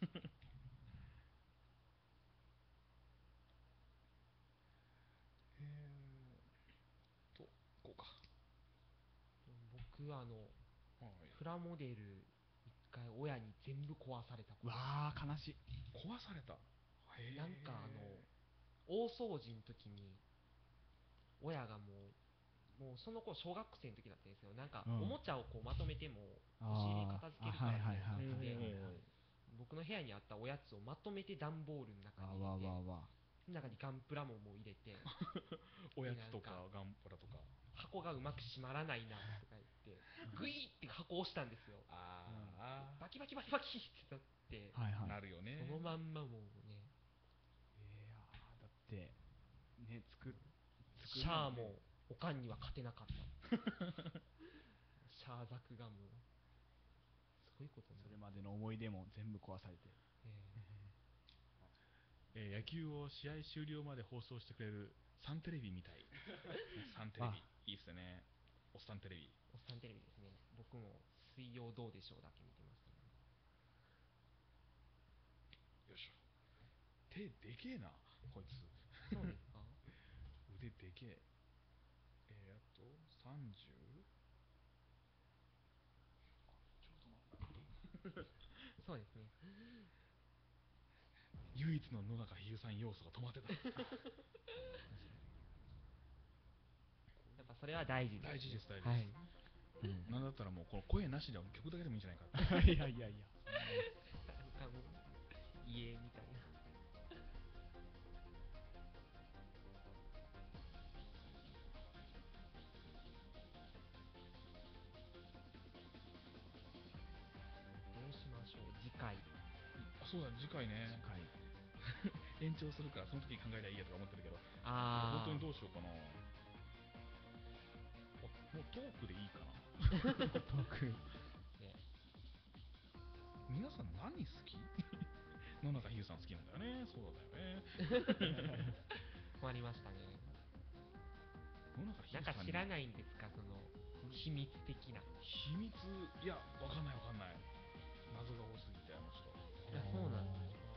えーと、こうか。 僕あのはい。 プラモデル一回親に全部壊されたことわあ悲しい。 壊された。へーなんかあの大掃除の時に親がもうもうその頃小学生の時だったんですよ。なんかうんおもちゃをこうまとめても押し入れに片付けるからみたいな感じで、 うんうんうん僕の部屋にあったおやつをまとめて段ボールの中あに入れて、 わわわ。 中にガンプラももう入れておやつとかなんガンプラとか。 箱がうまく閉まらないなとか言ってグイーって箱を押したんですよ。 あバキバキバキバキってなって、 はいはい。 あ、なるよね。 そのまんまもうね、 いやーだってね作っ作シるのねャアもおかんには勝てなかったシャアザクがもうすごいことになる。 それまでの思い出も全部壊されて。 ええー野球を試合終了まで放送してくれるサンテレビみたい。サンテレあビいいっすね。おっさんテレビ。 ーおっさんテレビですね。僕も水曜どうでしょうだけ見てましたね。 よいしょ。手でけえなこいつ。 そうですか腕でけえ。えー、あとさんじゅう。ちょっと待って。 そうですね。 唯一の野中比喩さん要素が止まってた。 やっぱそれは大事です、ね、 大事です大事です、 はい、 うんなんだったらもうこの声なしで曲だけでもいいんじゃないかって。 いやいやいや。 なんかもう家みたいな。どうしましょう次回。 あ、そうだ次回ね。 次回延長するからその時に考えりゃいいやとか思ってるけど、 ああ本当にどうしようかな。あ、もうトークでいいかな。 トークね、 皆さん何好き？野中比喩さん好きなんだよね。そうだよね。 困りましたね。 野中比なん喩さんにか知らないんですか、その秘密的な。 秘密、いやわかんないわかんない。謎が多すぎてあの人。 いやそうなんですか。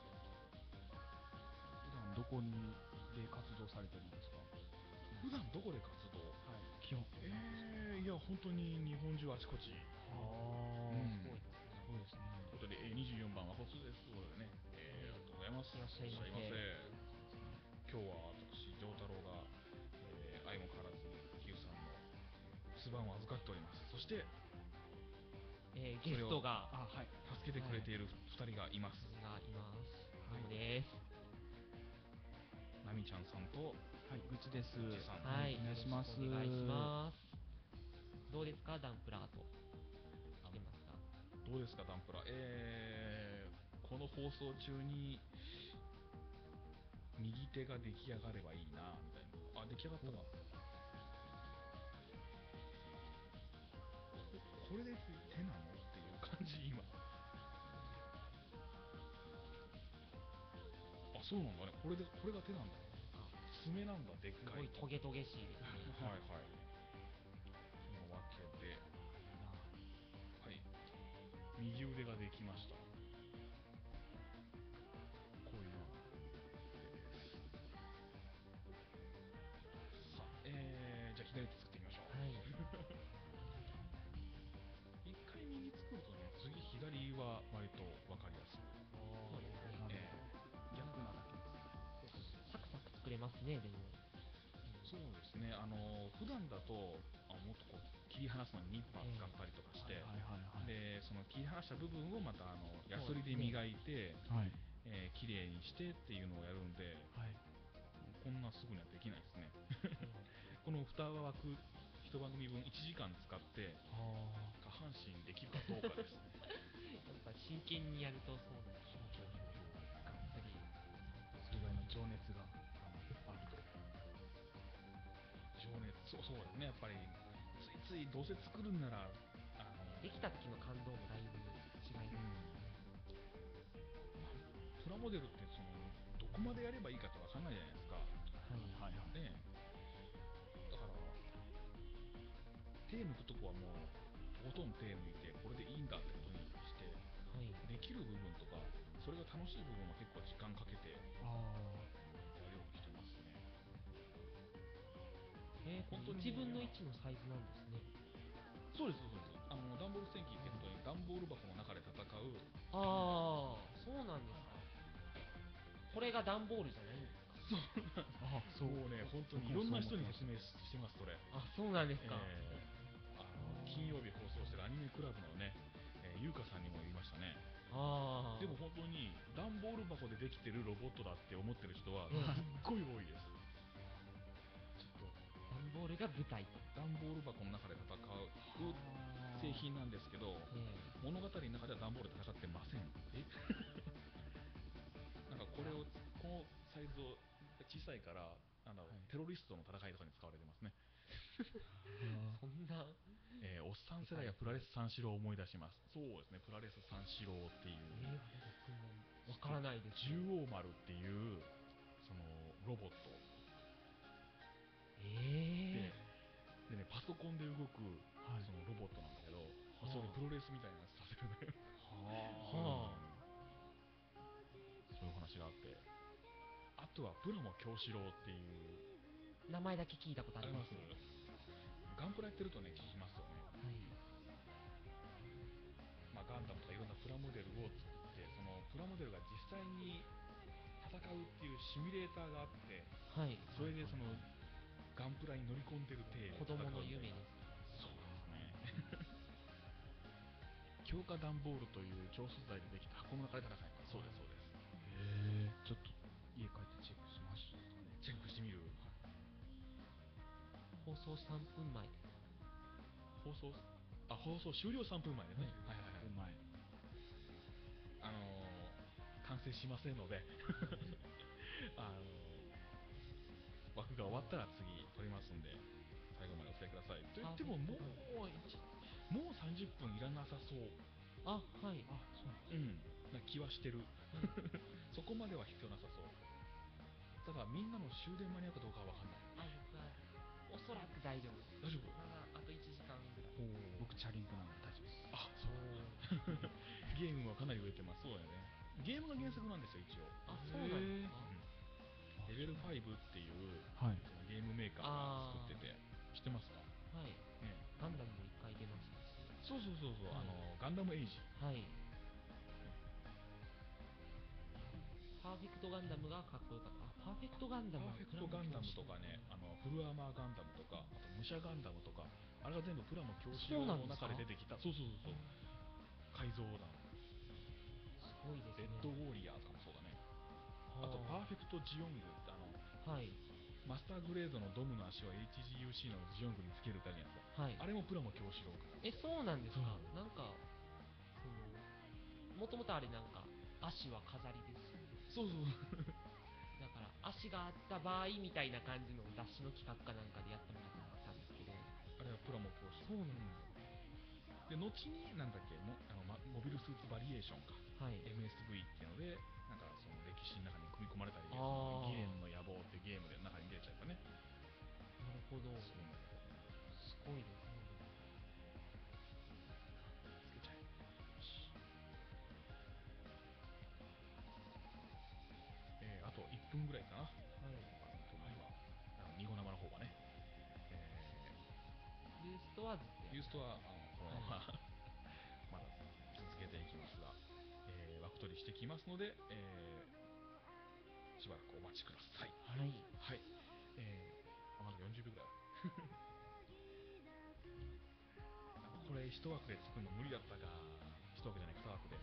普段どこにで活動されてるんですか？ 普段どこで活動？ はい基本。 えー、いや本当に日本中あちこち。 ああ、 うんすごいですね。 そうですね。 ということで、えーにじゅうよんばんはホスですね。えー、ありがとうございます。 いらっしゃいませいらっしゃいませ。今日は私、丈太郎が、えー相も変わらず、ヒューさんの留守番を預かっております。そして、 えー、ゲストがあはい。 助けてくれているふたりがいます。 がいます。 はいどうもです。 ナミちゃんさんと、 はいぐちです。 ぐちさんはい、 お願いします。 よろしくお願いします。どうですか、ダンプラート。来てますか？ どうですか、ダンプラ。えー、この放送中に、右手が出来上がればいいな、みたいな。あ、出来上がったか。これで手なのっていう感じ、今。あ、そうなんだね。これで、これが手なんだ。爪なんだ、でっすかい。 ごいトゲトゲしいですね。 はいはい。のわけで、はい。右腕ができました。こういう腕です。さあ、えー、じゃあ左手作ってみましょう。 はい。 一回右作るとね、次左は割と分かりやすい。 そうですね。 え逆なだけです。 サクサク作れますね、でも。 ーそうですね、あの普段だとあもっとこう切り離すのにニッパー使ったりとかして、 はいはいはいはい。 でその切り離した部分をまたあのヤスリで磨いて、 はいえー、綺麗にしてっていうのをやるんで、 はい。 こんなすぐにはできないですね。この蓋が枠一番組分いちじかん使ってあ下半身できるかどうかですね。 やっぱ真剣にやるとそうなんですね。 そうそうそうがっつり。 あ、それぐらいの情熱があると。 情熱、そうそうですね、やっぱりついついどうせ作るんならあのできた時の感動もだいぶ違います。 うん、プラモデルってそのどこまでやればいいかって分かんないじゃないですか。 はいはいはい。 ねえ、だから手抜くとこはもうとことん手抜いてこれでいいんだってことにしてはい。 できる部分とかそれが楽しい部分は結構時間かけてやあるようにしてますね。 えー、 本当にいちぶんのいちのサイズなんですね。 そうですそうです。あの段ボール戦記って本当に段ボール箱の中で戦う。 ああ、そうなんですか。これが段ボールじゃないんですか。 そうなんです。 あ、そもうね本当にいろんな人に説明してますそれ。 あ、そうなんですか。 えーあの金曜日放送してるアニメクラブのね、えー優香さんにも言いましたね。 ああ。 でも本当に段ボール箱でできてるロボットだって思ってる人はすええっごい多いです。ちょっと段ボールが舞台と。 段ボール箱の中で戦う製品なんですけど、 え物語の中では段ボールで戦ってません。えなんかこれをこのサイズを小さいからなんだろう、 はいテロリストの戦いとかに使われてますね。 えそんな。 えーおっさん世代はプラレス三四郎を思い出します。そうですね、プラレス三四郎っていう、 えー、僕もわからないです。 獣王丸っていうそのロボットえで、でね、パソコンで動くはいそのロボットなんだけど、 あそれプロレスみたいなやつさせるんだよ。 はそういう話があって、あとはプラモ京志郎っていうあ。名前だけ聞いたことあります。 ガンプラやってるとね聞きますよね。 はい。 まあ、ガンダムとかいろんなプラモデルを作って、そのプラモデルが実際に戦うっていうシミュレーターがあって、 はい。 それでそのガンプラに乗り込んでる体で子供の夢戦うみたいな。 です。 そうですね。強化段ボールという超素材でできた箱の中で戦います。そうですそうです。 へえ、ちょっと家帰ってチェックしましたね。 チェックしてみる。 放送さんぷんまえです。 放送あ放送終了さんぷんまえですね。はいはいはい。 うまい。 あのー、完成しませんのであのー、枠が終わったら次撮りますんで最後までお付き合いください。と言ってももういちもうさんじゅっぷんいらなさそう。 あ、はい。 あ、そうなんですうんな気はしてる。そこまでは必要なさそう。ただみんなの終電間に合うかどうかは分かんない。 あ、僕はおそらく大丈夫です。 大丈夫。 まだあといちじかんぐらい。 僕、チャリンコなんで大丈夫です。 あ、そうなんだ。ゲームはかなり売れてます。そうだよね。ゲームが原作なんですよ、一応。 あ、そうなんですか。 レベルファイブっていうはい。 そのゲームメーカーが作ってて、知ってますか？ はい。 ね。 ガンダムも一回出ましたし。 そうそうそうそう、 はいあのガンダムエイジ。 はい。パーフェクトガンダムがかっこよかった。あ、パーフェクトガンダムはパーフェクトガンダムとかね、あのフルアーマーガンダムとか、あと武者ガンダムとか、あれが全部プラモ教師用の中で出てきた。そうそうそうそう。改造だ。 すごいですね。 レッドウォーリアーとかもそうだね。あとパーフェクトジオングってあの、 はい。 マスターグレードのドムの足を エイチジーユーシー のジオングにつけるってあるじゃないですか。 はい。 あれもプラモ教師用から。 え、そうなんですか。 そうなんか、その、もともとあれなんか、足は飾りですよね。 そうそうだから、足があった場合みたいな感じの雑誌の企画かなんかでやったみたいなんですけど。 あれはプラモ教師。 そうなんですで、後に、なんだっけ、もあのまモビルスーツバリエーションか、 はい。 エムエスブイ っていうので、なんかその歴史の中に組み込まれたり、 あーそのギレンの野望っていうゲームで中に出ちゃったね。 なるほど。 そうなんだよね。 すごいですね。 つけちゃえ。よし。えー、あといっぷんぐらいかな。 はい。 番組は。あのニコ生の方はね。えユーストはずっとやー、ユーストは、あの、このまま、 はまだ続けていきますが、えー、枠取りしてきますので、えー、しばらくお待ちください。 はい。 はい。えー、あまだよんじゅうびょうぐらいある。やっぱこれ一枠で作るの無理だったか。一枠じゃない、二枠で。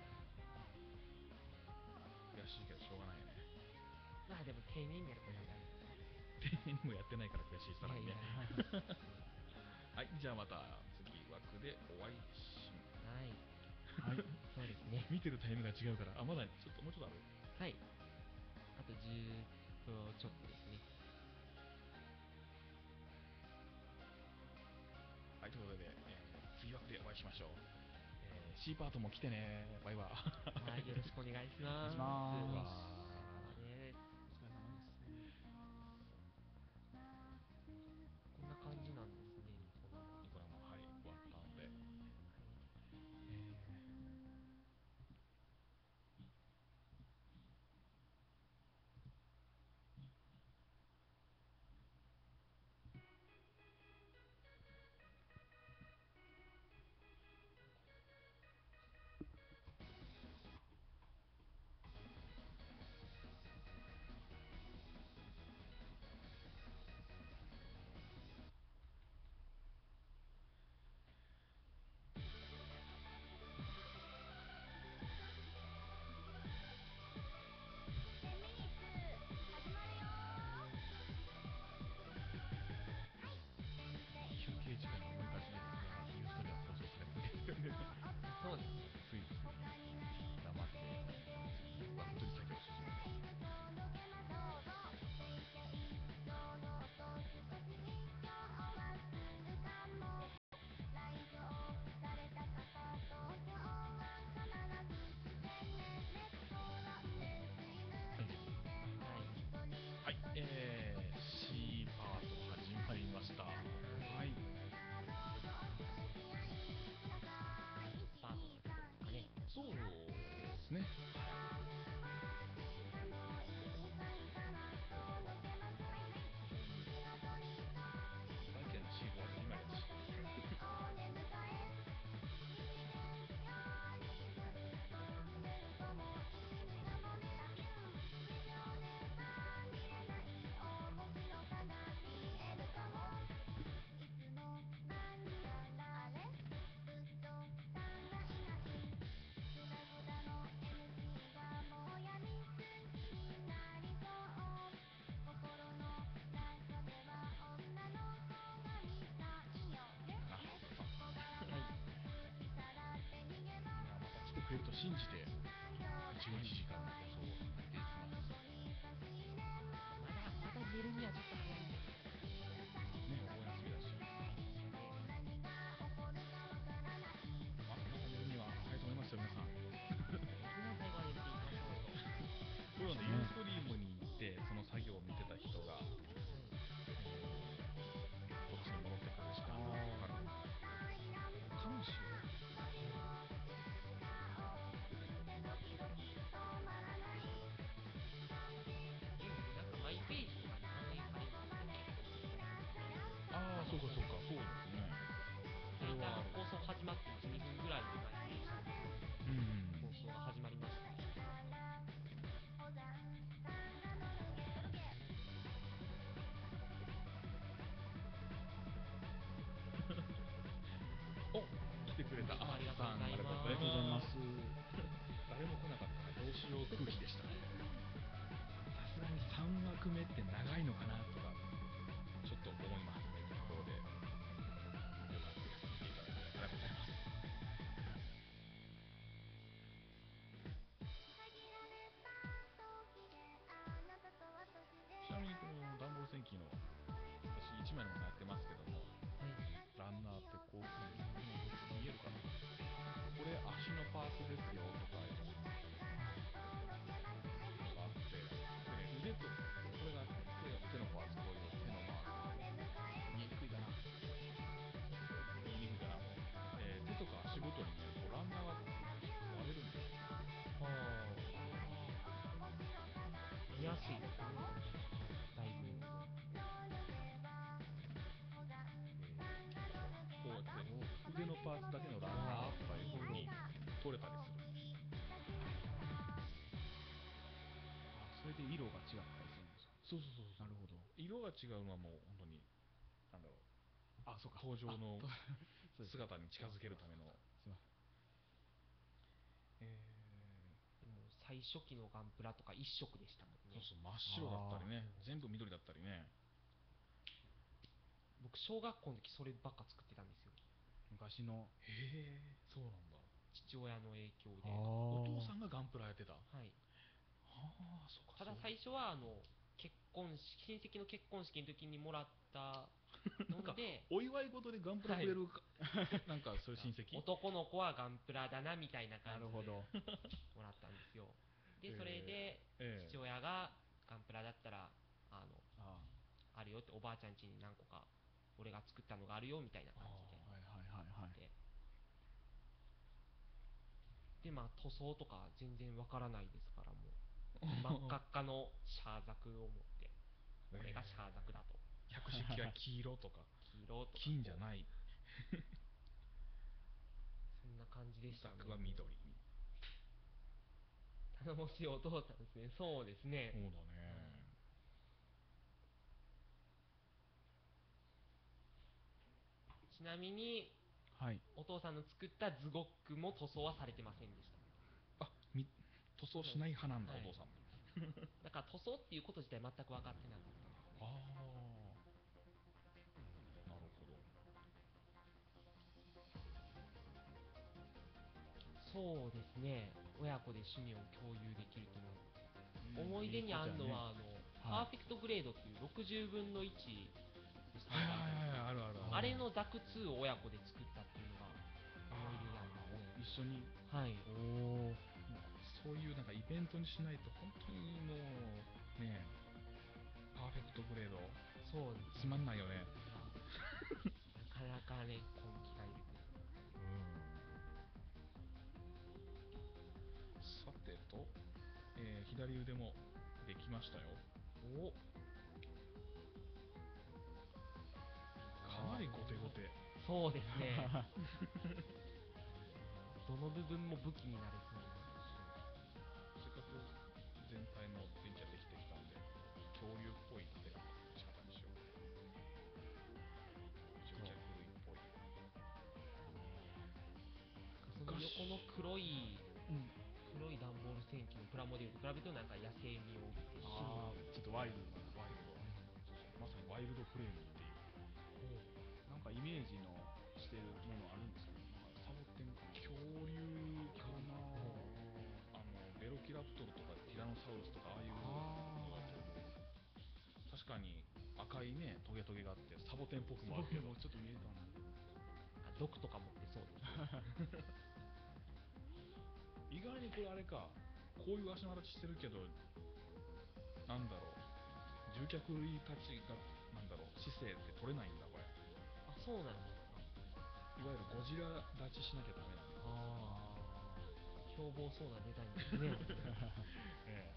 悔しいけどしょうがないよね。 まあでも丁寧にやることは大事。 丁寧にもやってないから悔しい、さらにね。 いやいやはい、じゃあまた次枠でお会いしまはい。 はい。 そうですね。 見てるタイムが違うから、あ、まだちょっともうちょっとある。 はい。あとじゅっぷんちょっとですね。 はい、ということで、えー、次枠でお会いしましょう。えー、C パートも来てね。バイバイ。 はい、よろしくお願いします。 お願いしますわお疲れ様です。 お疲れ様です。 こんな感じなんですね、ニコ生。 ニコ生、はい、終わったので。 はい。 えー信じてじゅういちじからの放送をやっていきます。 まだまだ寝るにはちょっと早いんですね、お休みだし、まあ、皆さん寝るには早いと思いますよ、皆さん。 皆さんが寝ていきましょうよ。 これはね、ユーストリームに行ってその作業を見てた人が、えー、今年に戻ってくるしか分からないかもしれない。 なんかマイページとかに反映されるんですよ。 ああ、そうかそうか、そうですね。それは放送始まっていち、にふんぐらいでマイページうん、 放送が始まりました。 お、来てくれた。 ありがとうございます。 ありがとうございます。 誰も来なかったらどうしよう空気でした。さすがにさんわくめって長いのかなとかちょっと思いますね、ところで。よかったです。見ていただいてありがとうございます。ちなみにこのダンボール戦記の私いちまいのものやってますけども、 はい、 ランナーってこういうふうに見えるかな、これ足のパーツですよとかいうのがあって、で、ね、腕とこれが手手のパーツ、こういう手のマーク、見えにくいかな見えにくいかな、えー、手とか足ごとにね、こうランナーが割れるんですよ。 はあ、見やすいですね、だいぶ。 こうやって腕のパーツだけのランナーとかいう風に取れたりするんです。 それで色が違ったりするんですか。 そうそうそうそう。 なるほど。 色が違うのはもう本当になんだろう。 あ、そうか。 登場のそうです姿に近づけるための。 すいません。 えでも最初期のガンプラとか一色でしたもんー、 ね。 そうそう、真っ白だったりね、全部緑だったりね。 僕小学校の時そればっか作ってたんですよ。 昔の。 へえ、そうなんだ。 父親の影響で。 お父さんがガンプラやってた。ははい。 あ、そうか。 ただ最初はあの結婚式親戚の結婚式の時にもらったなんかのでお祝い事でガンプラくれるか、はい、なんかそういう親戚。 男の子はガンプラだなみたいな感じでなるほどもらったんですよ。でそれでえーえー父親がガンプラだったらあのああるよって、おばあちゃん家に何個か俺が作ったのがあるよみたいな感じで。 あ、はいはいはいはい。 ででまあ塗装とか全然わからないですから、もう真っ赤っかのシャーザクを持ってこれがシャーザクだと、 百式は黄色とか黄色とか金じゃない、 そんな感じでしたね。 ザクは緑。 頼もしいお父さんですね。そうですね。 そうだね。 ちなみにはい。 お父さんの作ったズゴックも塗装はされてませんでした。 あ、み塗装しない派なんだ、 はい、 お父さんも。 だから塗装っていうこと自体全く分かってなかったんですね。 ああ、なるほど。 そうですね、親子で趣味を共有できるというのは、思い出にあるのは、あの、パーフェクトグレードっていうろくじゅうぶんのいちのサイズあるじゃないですか。 あるあるある。 あれのザクツーを親子で作ったっていうのが思い出にありますね。 一緒に。 はい。 おお。 そういうなんかイベントにしないと本当にもうね、パーフェクトグレードそうです、 つまんないよね。 なかなかね、根気がいるという。 うん。さてと、えー、左腕もできましたよ。 お、 かなりゴテゴテ。 そうですね。どの部分も武器になれそうな。 せっかく全体の電池ができてきたんで、恐竜っぽい縦の仕方にしよう。乗客類っぽい。 その横の黒い、 うん、 黒い段ボール戦記のプラモデルと比べるとなんか野生味を帯びて、 ああ、ちょっとワイルドな。 ワイルド。そうそう、まさにワイルドフレームっていう。 なんかイメージのしてるものあるんですかね。なんかサボってんかな。 恐竜かな。 ラプトルとかティラノサウルスとかああいうのだと思う。確かに赤いねトゲトゲがあってサボテンっぽくもあるけどちょっと見えるかな。 あ毒とか持ってそうですね意外にこれあれか、こういう足の形してるけど、なんだろう、獣脚類たちがなんだろう姿勢って取れないんだこれ。 あ、そうなんですか。 いわゆるゴジラ立ちしなきゃダメなんだ。 ああ、凶暴そうなデザインですねええ、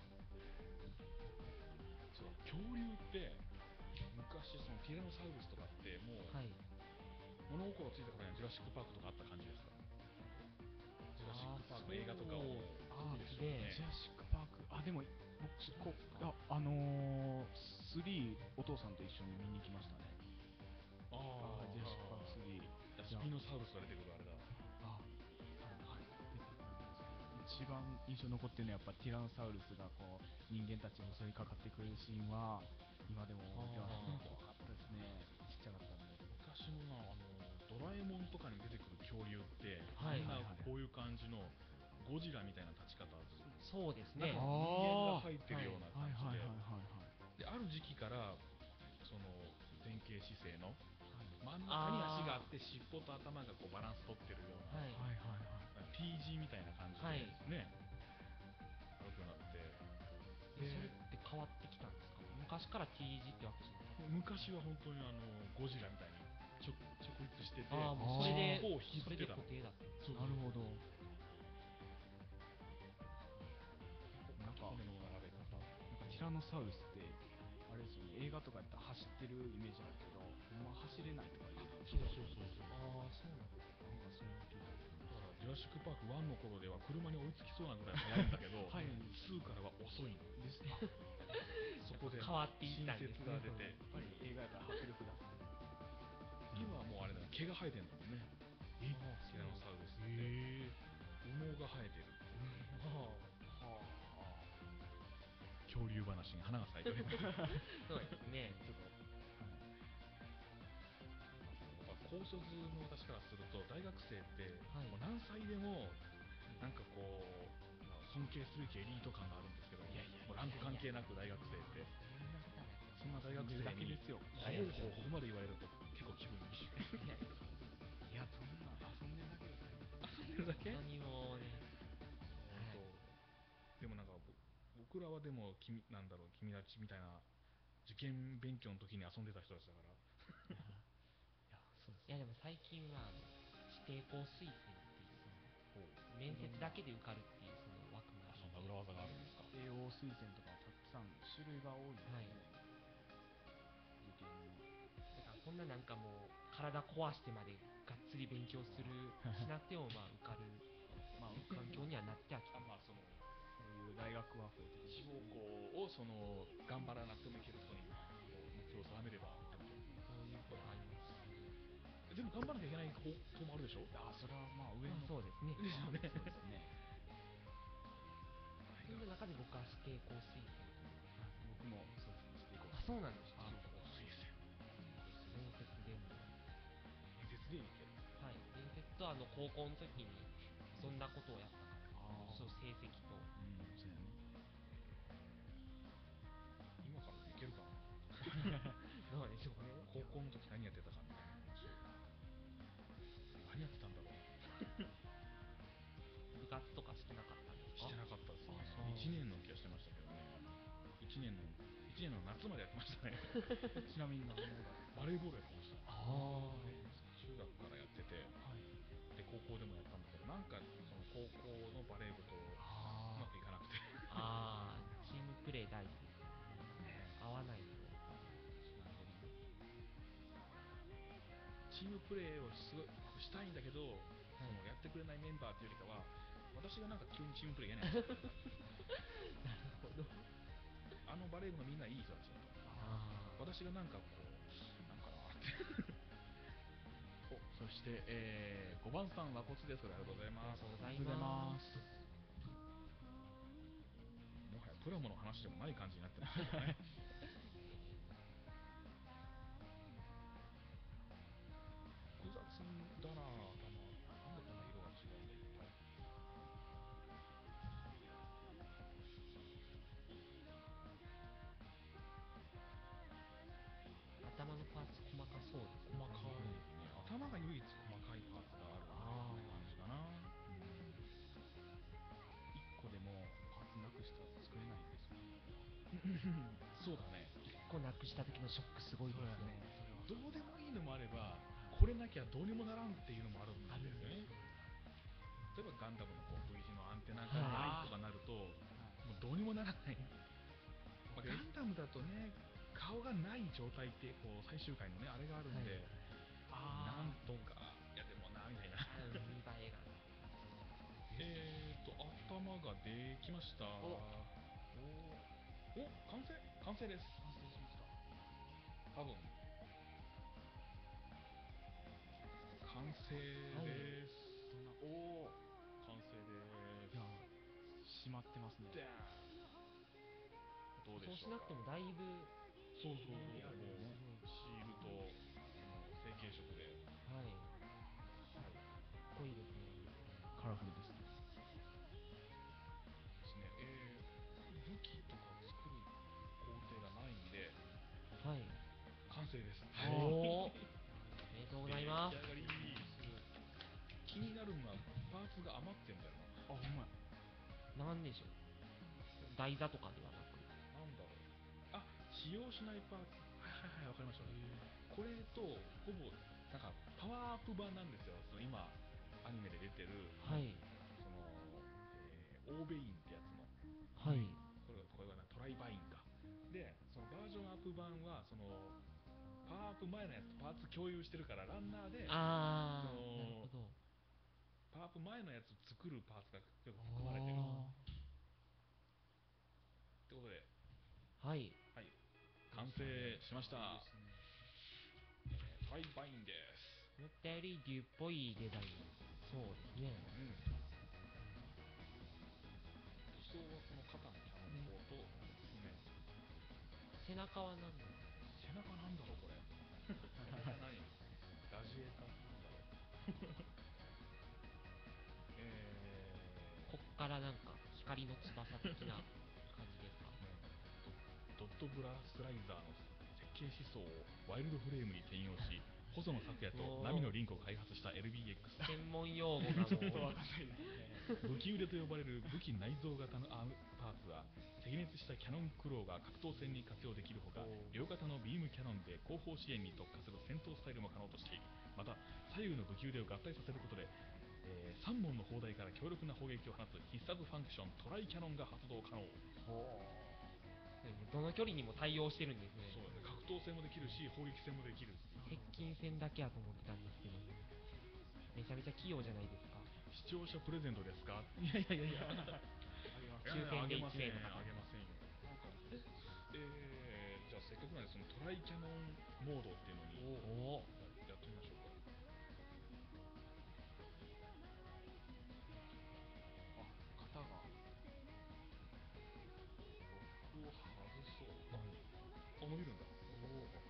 そう恐竜って昔そのティラノサウルスとかってもう、 はい、 物心ついた頃にはジュラシックパークとかあった感じですか？ジュラシックパークの映画とかをあー見るでしょうね。 ジュラシックパーク、あ、でも僕こああのー、スリーお父さんと一緒に見に行きましたね。 ああ、 ジュラシックパークスリー。 スピノサウルスが出てくるあれだ。 あ、はい、出てくるんですけど、一番印象に残ってるのはやっぱティラノサウルスがこう人間たちに襲いかかってくるシーンは今でも覚えてますね。怖かったですね。ちっちゃかったんで。 昔のな、あのドラえもんとかに出てくる恐竜って、 はいみんなこういう感じのゴジラみたいな立ち方、 そうですね。 なんか人間が入ってるようなはい感じはいはいで、 はいはい。 である時期からその前傾姿勢の真ん中あーに足があって尻尾と頭がこうバランス取ってるような、 はい、 はいはいはい。 T 字みたいな感じで、 はいね、良くなって、 でそれって変わってきたんですか？昔から T 字ってわけじゃなかった。 昔は本当にあのゴジラみたいにちょ直立してて、 ああ、もうそれでこう引きそれでずってたの。 固定だった。 そうなるほど。なんか骨の並べ方。 なんかティラノサウルスってあれですよね、映画とかやったら走ってるイメージあるけど、ほんま走れないとか言う。 そうそうそうそう。 ああ、そうなんですか。 なんかそれを聞いたことだからジュラシック・パークワンの頃では車に追いつきそうなぐらい速いんだけど、 はいツーからは遅いのです。 そこで変わっていったんですね。 新説が出て、 やっぱり映画やから迫力出すね。 今はもうあれだね、毛が生えてるんだもんね、 え、 ティラノサウルスって。 へえ。 羽毛が生えてる。 あは恐竜話に花が咲いております。 あ、そうですね。 ちょっと、 やっぱ高卒の私からすると、大学生ってはいもう何歳でもなんかこう尊敬すべきエリート感があるんですけど、 いやいやもうランク関係なく大学生ってそんな大学生にだけですよ。 ほうほうここまで言われると結構気分いい。 いやいや、 いや、そんな遊んでるだけですよ。 遊んでるだけ？ 本当にもうね、 そうでもなんか僕らはでも君なんだろう君たちみたいな受験勉強の時に遊んでた人たちだから。 いや、そうです。 いやでも最近はあの指定校推薦っていうその面接だけで受かるっていうその枠があるそんな裏技があるんですか？ 栄養推薦とかたくさん種類が多いですね。 はい、 受験の。 だからそんななんかもう体壊してまでがっつり勉強するしなくてもまあ受かるまあ、 環境にはなってはきた。 まあそのそういう大学は増えてくる。 志望校をその頑張らなくてもいけるところにこう目標を定めればってこと。 そういうことありますし、 でも頑張らなきゃいけない方法もあるでしょ？ あ、それはまあ上の。 まあそうですね。 ですよね。 そうですね。 そんな中で僕は指定校推薦。 僕もそうですね、していこう。 あ、そうなんですか。 志望校推薦。 面接でも、 面接でいける。 はい、面接とあの高校の時にそんなことをやったから、 あーそう成績と。 うん、そうやね。 今からでいけるかな。 どうでしょうね。 高校の時何やってたかみたいな。何やってたんだろう。 部活とかしてなかったんですか？ してなかったですね。 あ、そういちねんの気がしてましたけどね。いちねんのいちねんの夏までやってましたね。 ちなみに何のバレーボールやってました。 あ中学からやってて、 はい。 で高校でもやったんだけど、なんかその高校のバレー部とうあまくいかなくて、 あー、チームプレー大事ですね。合わないと。 チームプレーをすごいしたいんだけど、そのやってくれないメンバーというよりかは、私がなんか急にチームプレーやねん。 なるほど。 あのバレー部のみんないい人たちだと。 あ私がなんかこう、なんかなって。お、そして、えー、ごばんさん、和骨です。ありがとうございあ、あります。 がとうございありがとうございま。 ますす。 もはやプラモの話でもない感じになってますけどね。複雑だなぁ、頭。なんでこんな色が違うんだ、いっぱい。 そうだね。 いっこなくした時のショックすごいですよね。 どうでもいいのもあれば、これなきゃどうにもならんっていうのもあるんあるですよね。例えばガンダムのこう V 字のアンテナがはいないとかなると、もうどうにもならない。まあ、ガンダムだとね、顔がない状態ってこう最終回のねあれがあるんで、 はいなんとかいやでもなみたいな。 うん見栄えがえーと頭ができました。 おお完成完成です。 完成しました。 多分完成です。 どんなおお完成ですいや閉まってますね。 でどうでそうしょうか。 しなくてもだいぶそうそうそう、 いやもうねシールともう成型色で、 はいかっこいいですね。 カラフルですね。 ですね。えー、武器とか作る工程がないんではい完成です。 おおおめでとうございます。 出来上がり。気になるのはパーツが余ってんだよあ、ほんまや。 なんでしょう、台座とかではなく。 な。なんだろう。あ、使用しないパーツ。はいはいはい、わかりました。これとほぼなんかパワーアップ版なんですよ。その今アニメで出てる、 はいその、えー、オーベインってやつのはいこれこれはなトライバインか。で、そのバージョンアップ版はそのパワーアップ前のやつとパーツ共有してるからランナーでああそのなるほど。 パワーアップ前のやつを作るパーツが結構含まれてるってことで、 はい、 はい、完成しました。 いいですね。 えートライバインです。 思ったよりデュっぽいデザイン。そうですね。 うん。塗装はこの肩のキャノン砲と爪。 背中は何なんです背中なんだろうこれ。背中何？ラジエーターなんだろう。えー、 か、こっからなんか光の翼的な感じですか。 ドットブラスライザーの設計思想をワイルドフレームに転用し、細野咲也と波のリンクを開発した エルビーエックス。 専門用語がもうちょっとわかんないですね。 武器腕と呼ばれる武器内蔵型のアームパーツは赤熱したキャノンクローが格闘戦に活用できるほか、両型のビームキャノンで後方支援に特化する戦闘スタイルも可能としている。また左右の武器腕を合体させることで、えー、さんぼんの砲台から強力な砲撃を放つ必殺ファンクショントライキャノンが発動可能。 どの距離にも対応してるんですね。 そうだね、格闘戦もできるし砲撃戦もできる。 鉄筋戦だけやと思ってたんですけど、めちゃめちゃ器用じゃないですか。 視聴者プレゼントですか？いやいやいやいや抽選でいち名の方あげませんよ。なんかえー、じゃあせっかくなんでそのトライキャノンモードっていうのにおおやってみましょうか。 あ、型が。 ロックを外そう。あ、あ伸びるんだ。おお。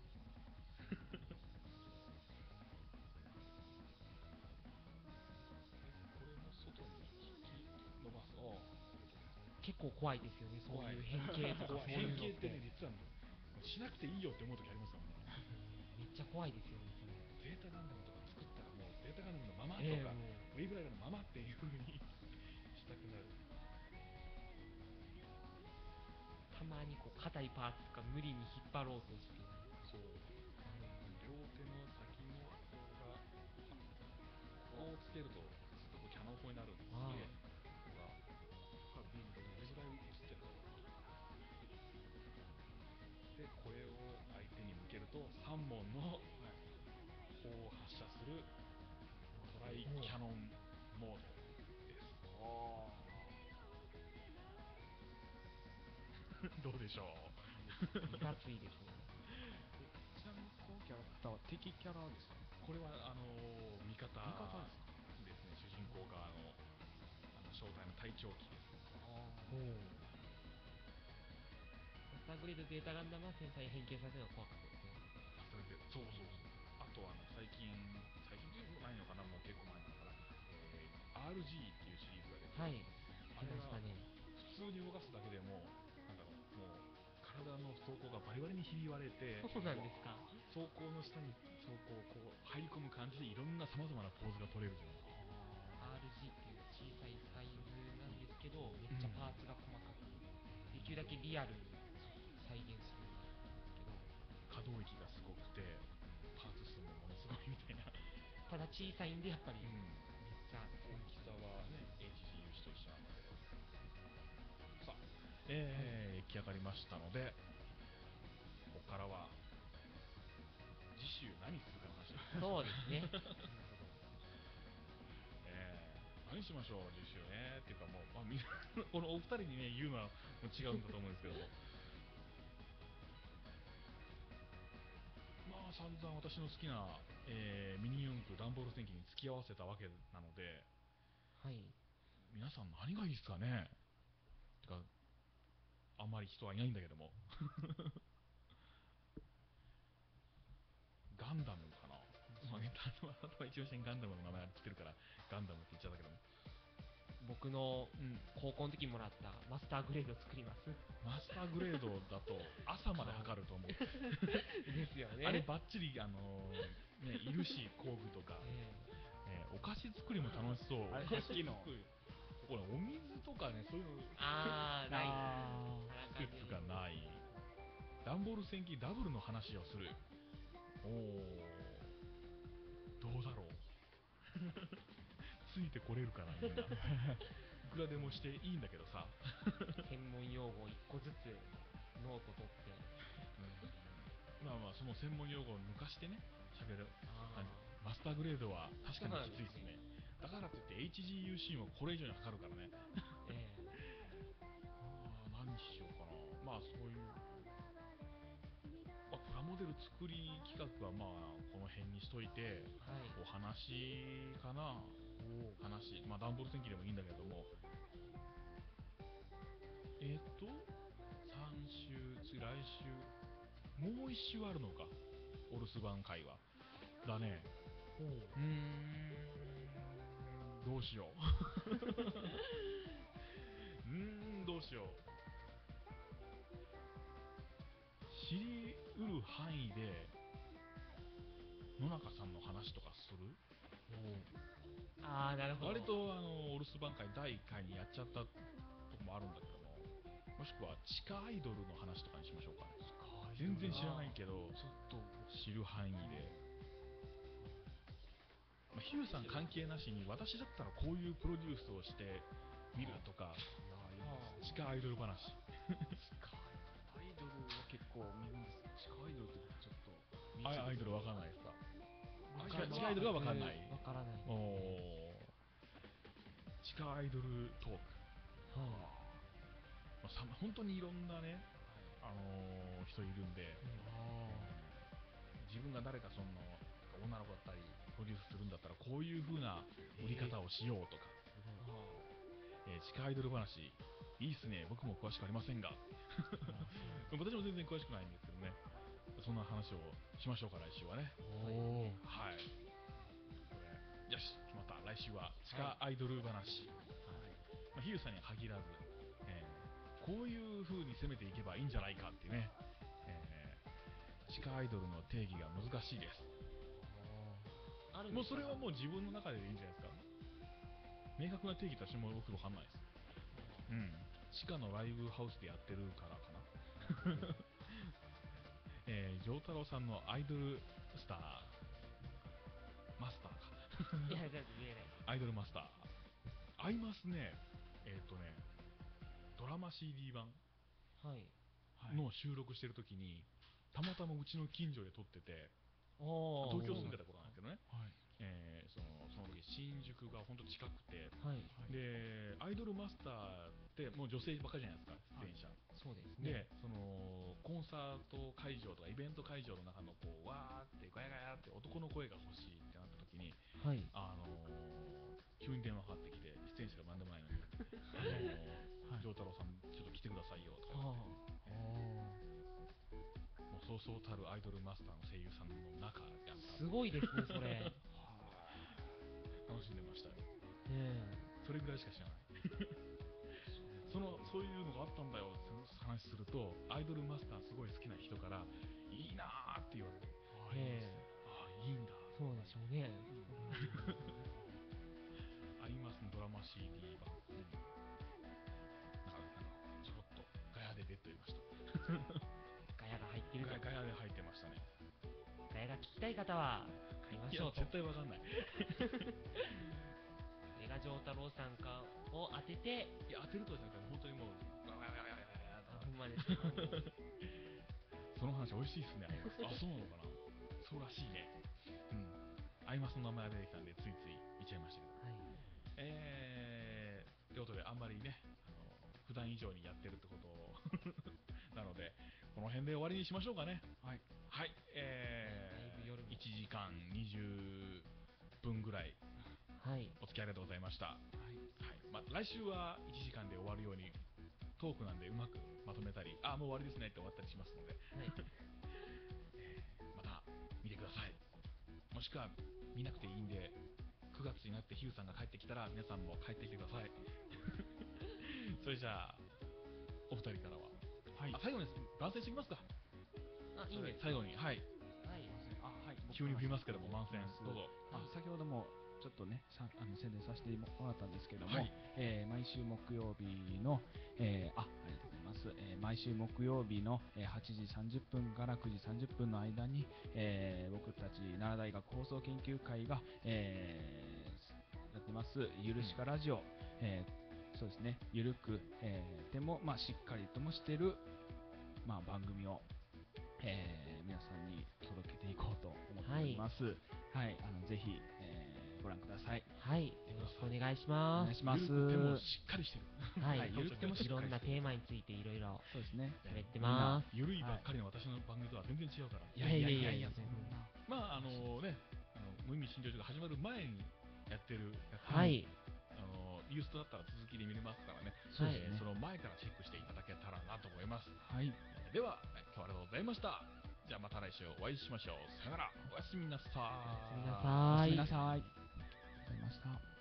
これの外に引き伸ばす。ああ、 結構怖いですよね、そういう変形とかそういうの変形ってね、実はしなくていいよって思う時ありますよね。 めっちゃ怖いですよね、それ。 ゼータガンダムとか作ったらもうゼータガンダムのままとか、 えー、もうウェイブライダーのままっていう風にしたくなる。 たまにこう硬いパーツとか無理に引っ張ろうとして、 そう。両手の先の方がここをつけるとずっとこうキャノン砲になるんで、ここがこれぐらい映ってる。でこれを相手に向けるとさんぼんの砲を発射するトライキャノンモードです。どうでしょう。 いかついですね。 ちなみにこのキャラクターは敵キャラですか？ これはあのー、味方味方ですか？ ですね。主人公側のあの正体の隊長機です。 おお。スターグレードゼータガンダムは繊細に変形させるのが怖かったですね。 それでそうそうそう。あとはあの最近最近ずっと前のかな、もう結構前なのかな、えー、アールジー っていうシリーズが出て、 はい、 あれは出ましたね。 普通に動かすだけでもなんだろう、もう体の走行がバリバリにひび割れて、 そうなんですか。 走行の下に走行をこう入り込む感じでいろんなさまざまなポーズが取れるじゃない。 アールジー っていう小さいサイズなんですけど、めっちゃパーツが細かく、できるだけリアルただ小さいんでやっぱりうん、 めっちゃ大きさはね エイチジー 油脂と一緒なんで、さあ、えー、出来上がりましたので、ここからは次週何するかの話です。 そうですねえー、何しましょう次週ねっていうか、もう、まあ、みんなこのお二人にね言うのはもう違うんだと思うんですけどもまあ散々私の好きな、えーミニ四駆ダンボール戦記に付き合わせたわけなので、 はい皆さん何がいいですかね。てかあんまり人はいないんだけどもガンダムかな。まあね、頭一応してガンダムの名前が来てるからガンダムって言っちゃったけども、 僕のうん高校の時にもらったマスターグレード作りますマスターグレードだと朝まで測ると思うですよねあれバッチリ、あのーね、いるし工具とか、 ええーお菓子作りも楽しそう。 あれお菓子さっきの作りこれお水とかね、そういうのー、あーないあ季節がない。ダンボール戦記ダブルの話をする。おお、どうだろうついてこれるかなみんな。いくらでもしていいんだけどさ。 専門用語をいっこずつノート取ってまあまあその専門用語を抜かしてね喋る。 あマスターグレードは確かにきついですね。だからといって エイチジーユーシー もこれ以上に測るからね。 ー、えあー何しようかな。まあそういう、まあ、プラモデル作り企画はまあこの辺にしといて、 ー、はいお話かな。お話、まあダンボール戦記でもいいんだけども、えっ、とさん週、次来週もういっ週あるのか、お留守番会はだね。 ほううーん、どうしよううーん、どうしよう。知りうる範囲で野中さんの話とかする。 ああなるほど割とあのお留守番会だいいっかいにやっちゃったとこもあるんだけども、もしくは地下アイドルの話とかにしましょうかね。全然知らないけどちょっと知る範囲で、まあ、ヒューさん関係なしに私だったらこういうプロデュースをしてみるとか、地下アイドル話。 地下アイドルは結構見るんですけど、地下アイドルって僕ちょっとアイアイドルわかんないですか。 わ地下地下アイドルはわかんない。 えーわからないですおねー地下アイドルトーク、 はいまあ、さ本当にいろんなね、あのー人いるんで、自分が誰かその女の子だったりプロデュースするんだったらこういう風な売り方をしようとか、えー地下アイドル話いいっすね。僕も詳しくありませんが私も全然詳しくないんですけどね、そんな話をしましょうか来週はね。 おお、 はい、これよし決まった。来週は地下アイドル話、はい、まあ、ヒューさんに限らず、えーこういう風に攻めていけばいいんじゃないかっていうね、えー地下アイドルの定義が難しいです。 あるんですか。 もうそれはもう自分の中でいいんじゃないですか。明確な定義としてもよくわかんないです。うん、地下のライブハウスでやってるからかなえー、丈太郎さんのアイドルスターマスターかいやだって言えないアイドルマスター合いますね。えっ、とねドラマ シーディー 版はいの収録してる時にたまたまうちの近所で撮ってて、 お東京住んでた頃なんですけどね、 はいえーそのその時新宿が本当近くて、 はいでアイドルマスターってもう女性ばっかりじゃないですか出演者、 そうですねでそのコンサート会場とかイベント会場の中のこうわーってガヤガヤって男の声が欲しいってなった時に、 はいあのー急に電話かかってきて、出演者が何でもないのに、あのー、丈太郎さんちょっと来てくださいよとか、 はもうそうそうたるアイドルマスターの声優さんの中やっあすごいですねそれねた楽しんでましたよ。 えそれぐらいしか知らないそのそういうのがあったんだよって話すると、アイドルマスターすごい好きな人からいいなーって言われて、 ええああいいんだ、 そうでしょうねありますねドラマ シーディー 版、うん、なんかなんかちょろっとガヤで出ていましたガヤが入ってるとガヤガヤで入ってましたね。 ガヤが聞きたい方は買いまましょうと。 絶対わかんない。 江賀丈太郎さんかを当てて、 いや、当てるとじゃなくて、本当にもう、わわわわわわあ、ほんまですか。 その話美味しいっすね。あ、そうなのかな。そうらしいね。うん。アイマスの名前が出てきたんで、ついつい言っちゃいましたけど。 はい。 えー、ということで、あんまりね、あの普段以上にやってるってことなので、この辺で終わりにしましょうかね。 はい。 はい、えだいぶ夜もー、いちじかんにじゅっぷんぐらいはい。 お付き合いありがとうございました。 はい。 はいまあ、来週はいちじかんで終わるようにトークなんでうまくまとめたり、ああもう終わりですねって終わったりしますので、 はい。 えーまた見てください。もしくは見なくていいんで、くがつになってヒューさんが帰ってきたら皆さんも帰ってきてください。それじゃあお二人からは、 はい。 あ最後に番宣しておきますか。 あ、いいんですか。 最後に、はい、 はい。 あ、はい。 急に振りますけども番宣僕どうぞ。 あ、先ほどもちょっとね、さあの宣伝させてもらったんですけども、 はいえー毎週木曜日の、えーあ、ありがとうございます。えー毎週木曜日の、えーはちじさんじゅっぷんからくじさんじゅっぷんの間に、えー僕たち奈良大学放送研究会が、えーやってますゆるしかラジオ、えーそうですね、ゆるく、えーでも、まあ、しっかりともしてる、まあ、番組を、えー皆さんに届けていこうと思っております。はい、あのぜひ、えーご覧ください。 はい。よろしくお願いします。 お願いします。 ゆるくてもしっかりしてる。 はい。 はいゆるくてもしっかりいろんなテーマについていろいろそうですね。 喋ってます。 ゆるいばっかりの私の番組とは全然違うから。 いやいやいやいやそんなまああのね、あの無意味診療所が始まる前にやってるやつ、 はい。 あのユーストだったら続きで見れますからね。 そうですねえーその前からチェックしていただけたらなと思います。 はい。 えーでは今日はありがとうございました。じゃあまた来週お会いしましょう。さよなら。おやすみなさーい。 おやすみなさーいおやすみなさい。ありがとうございました。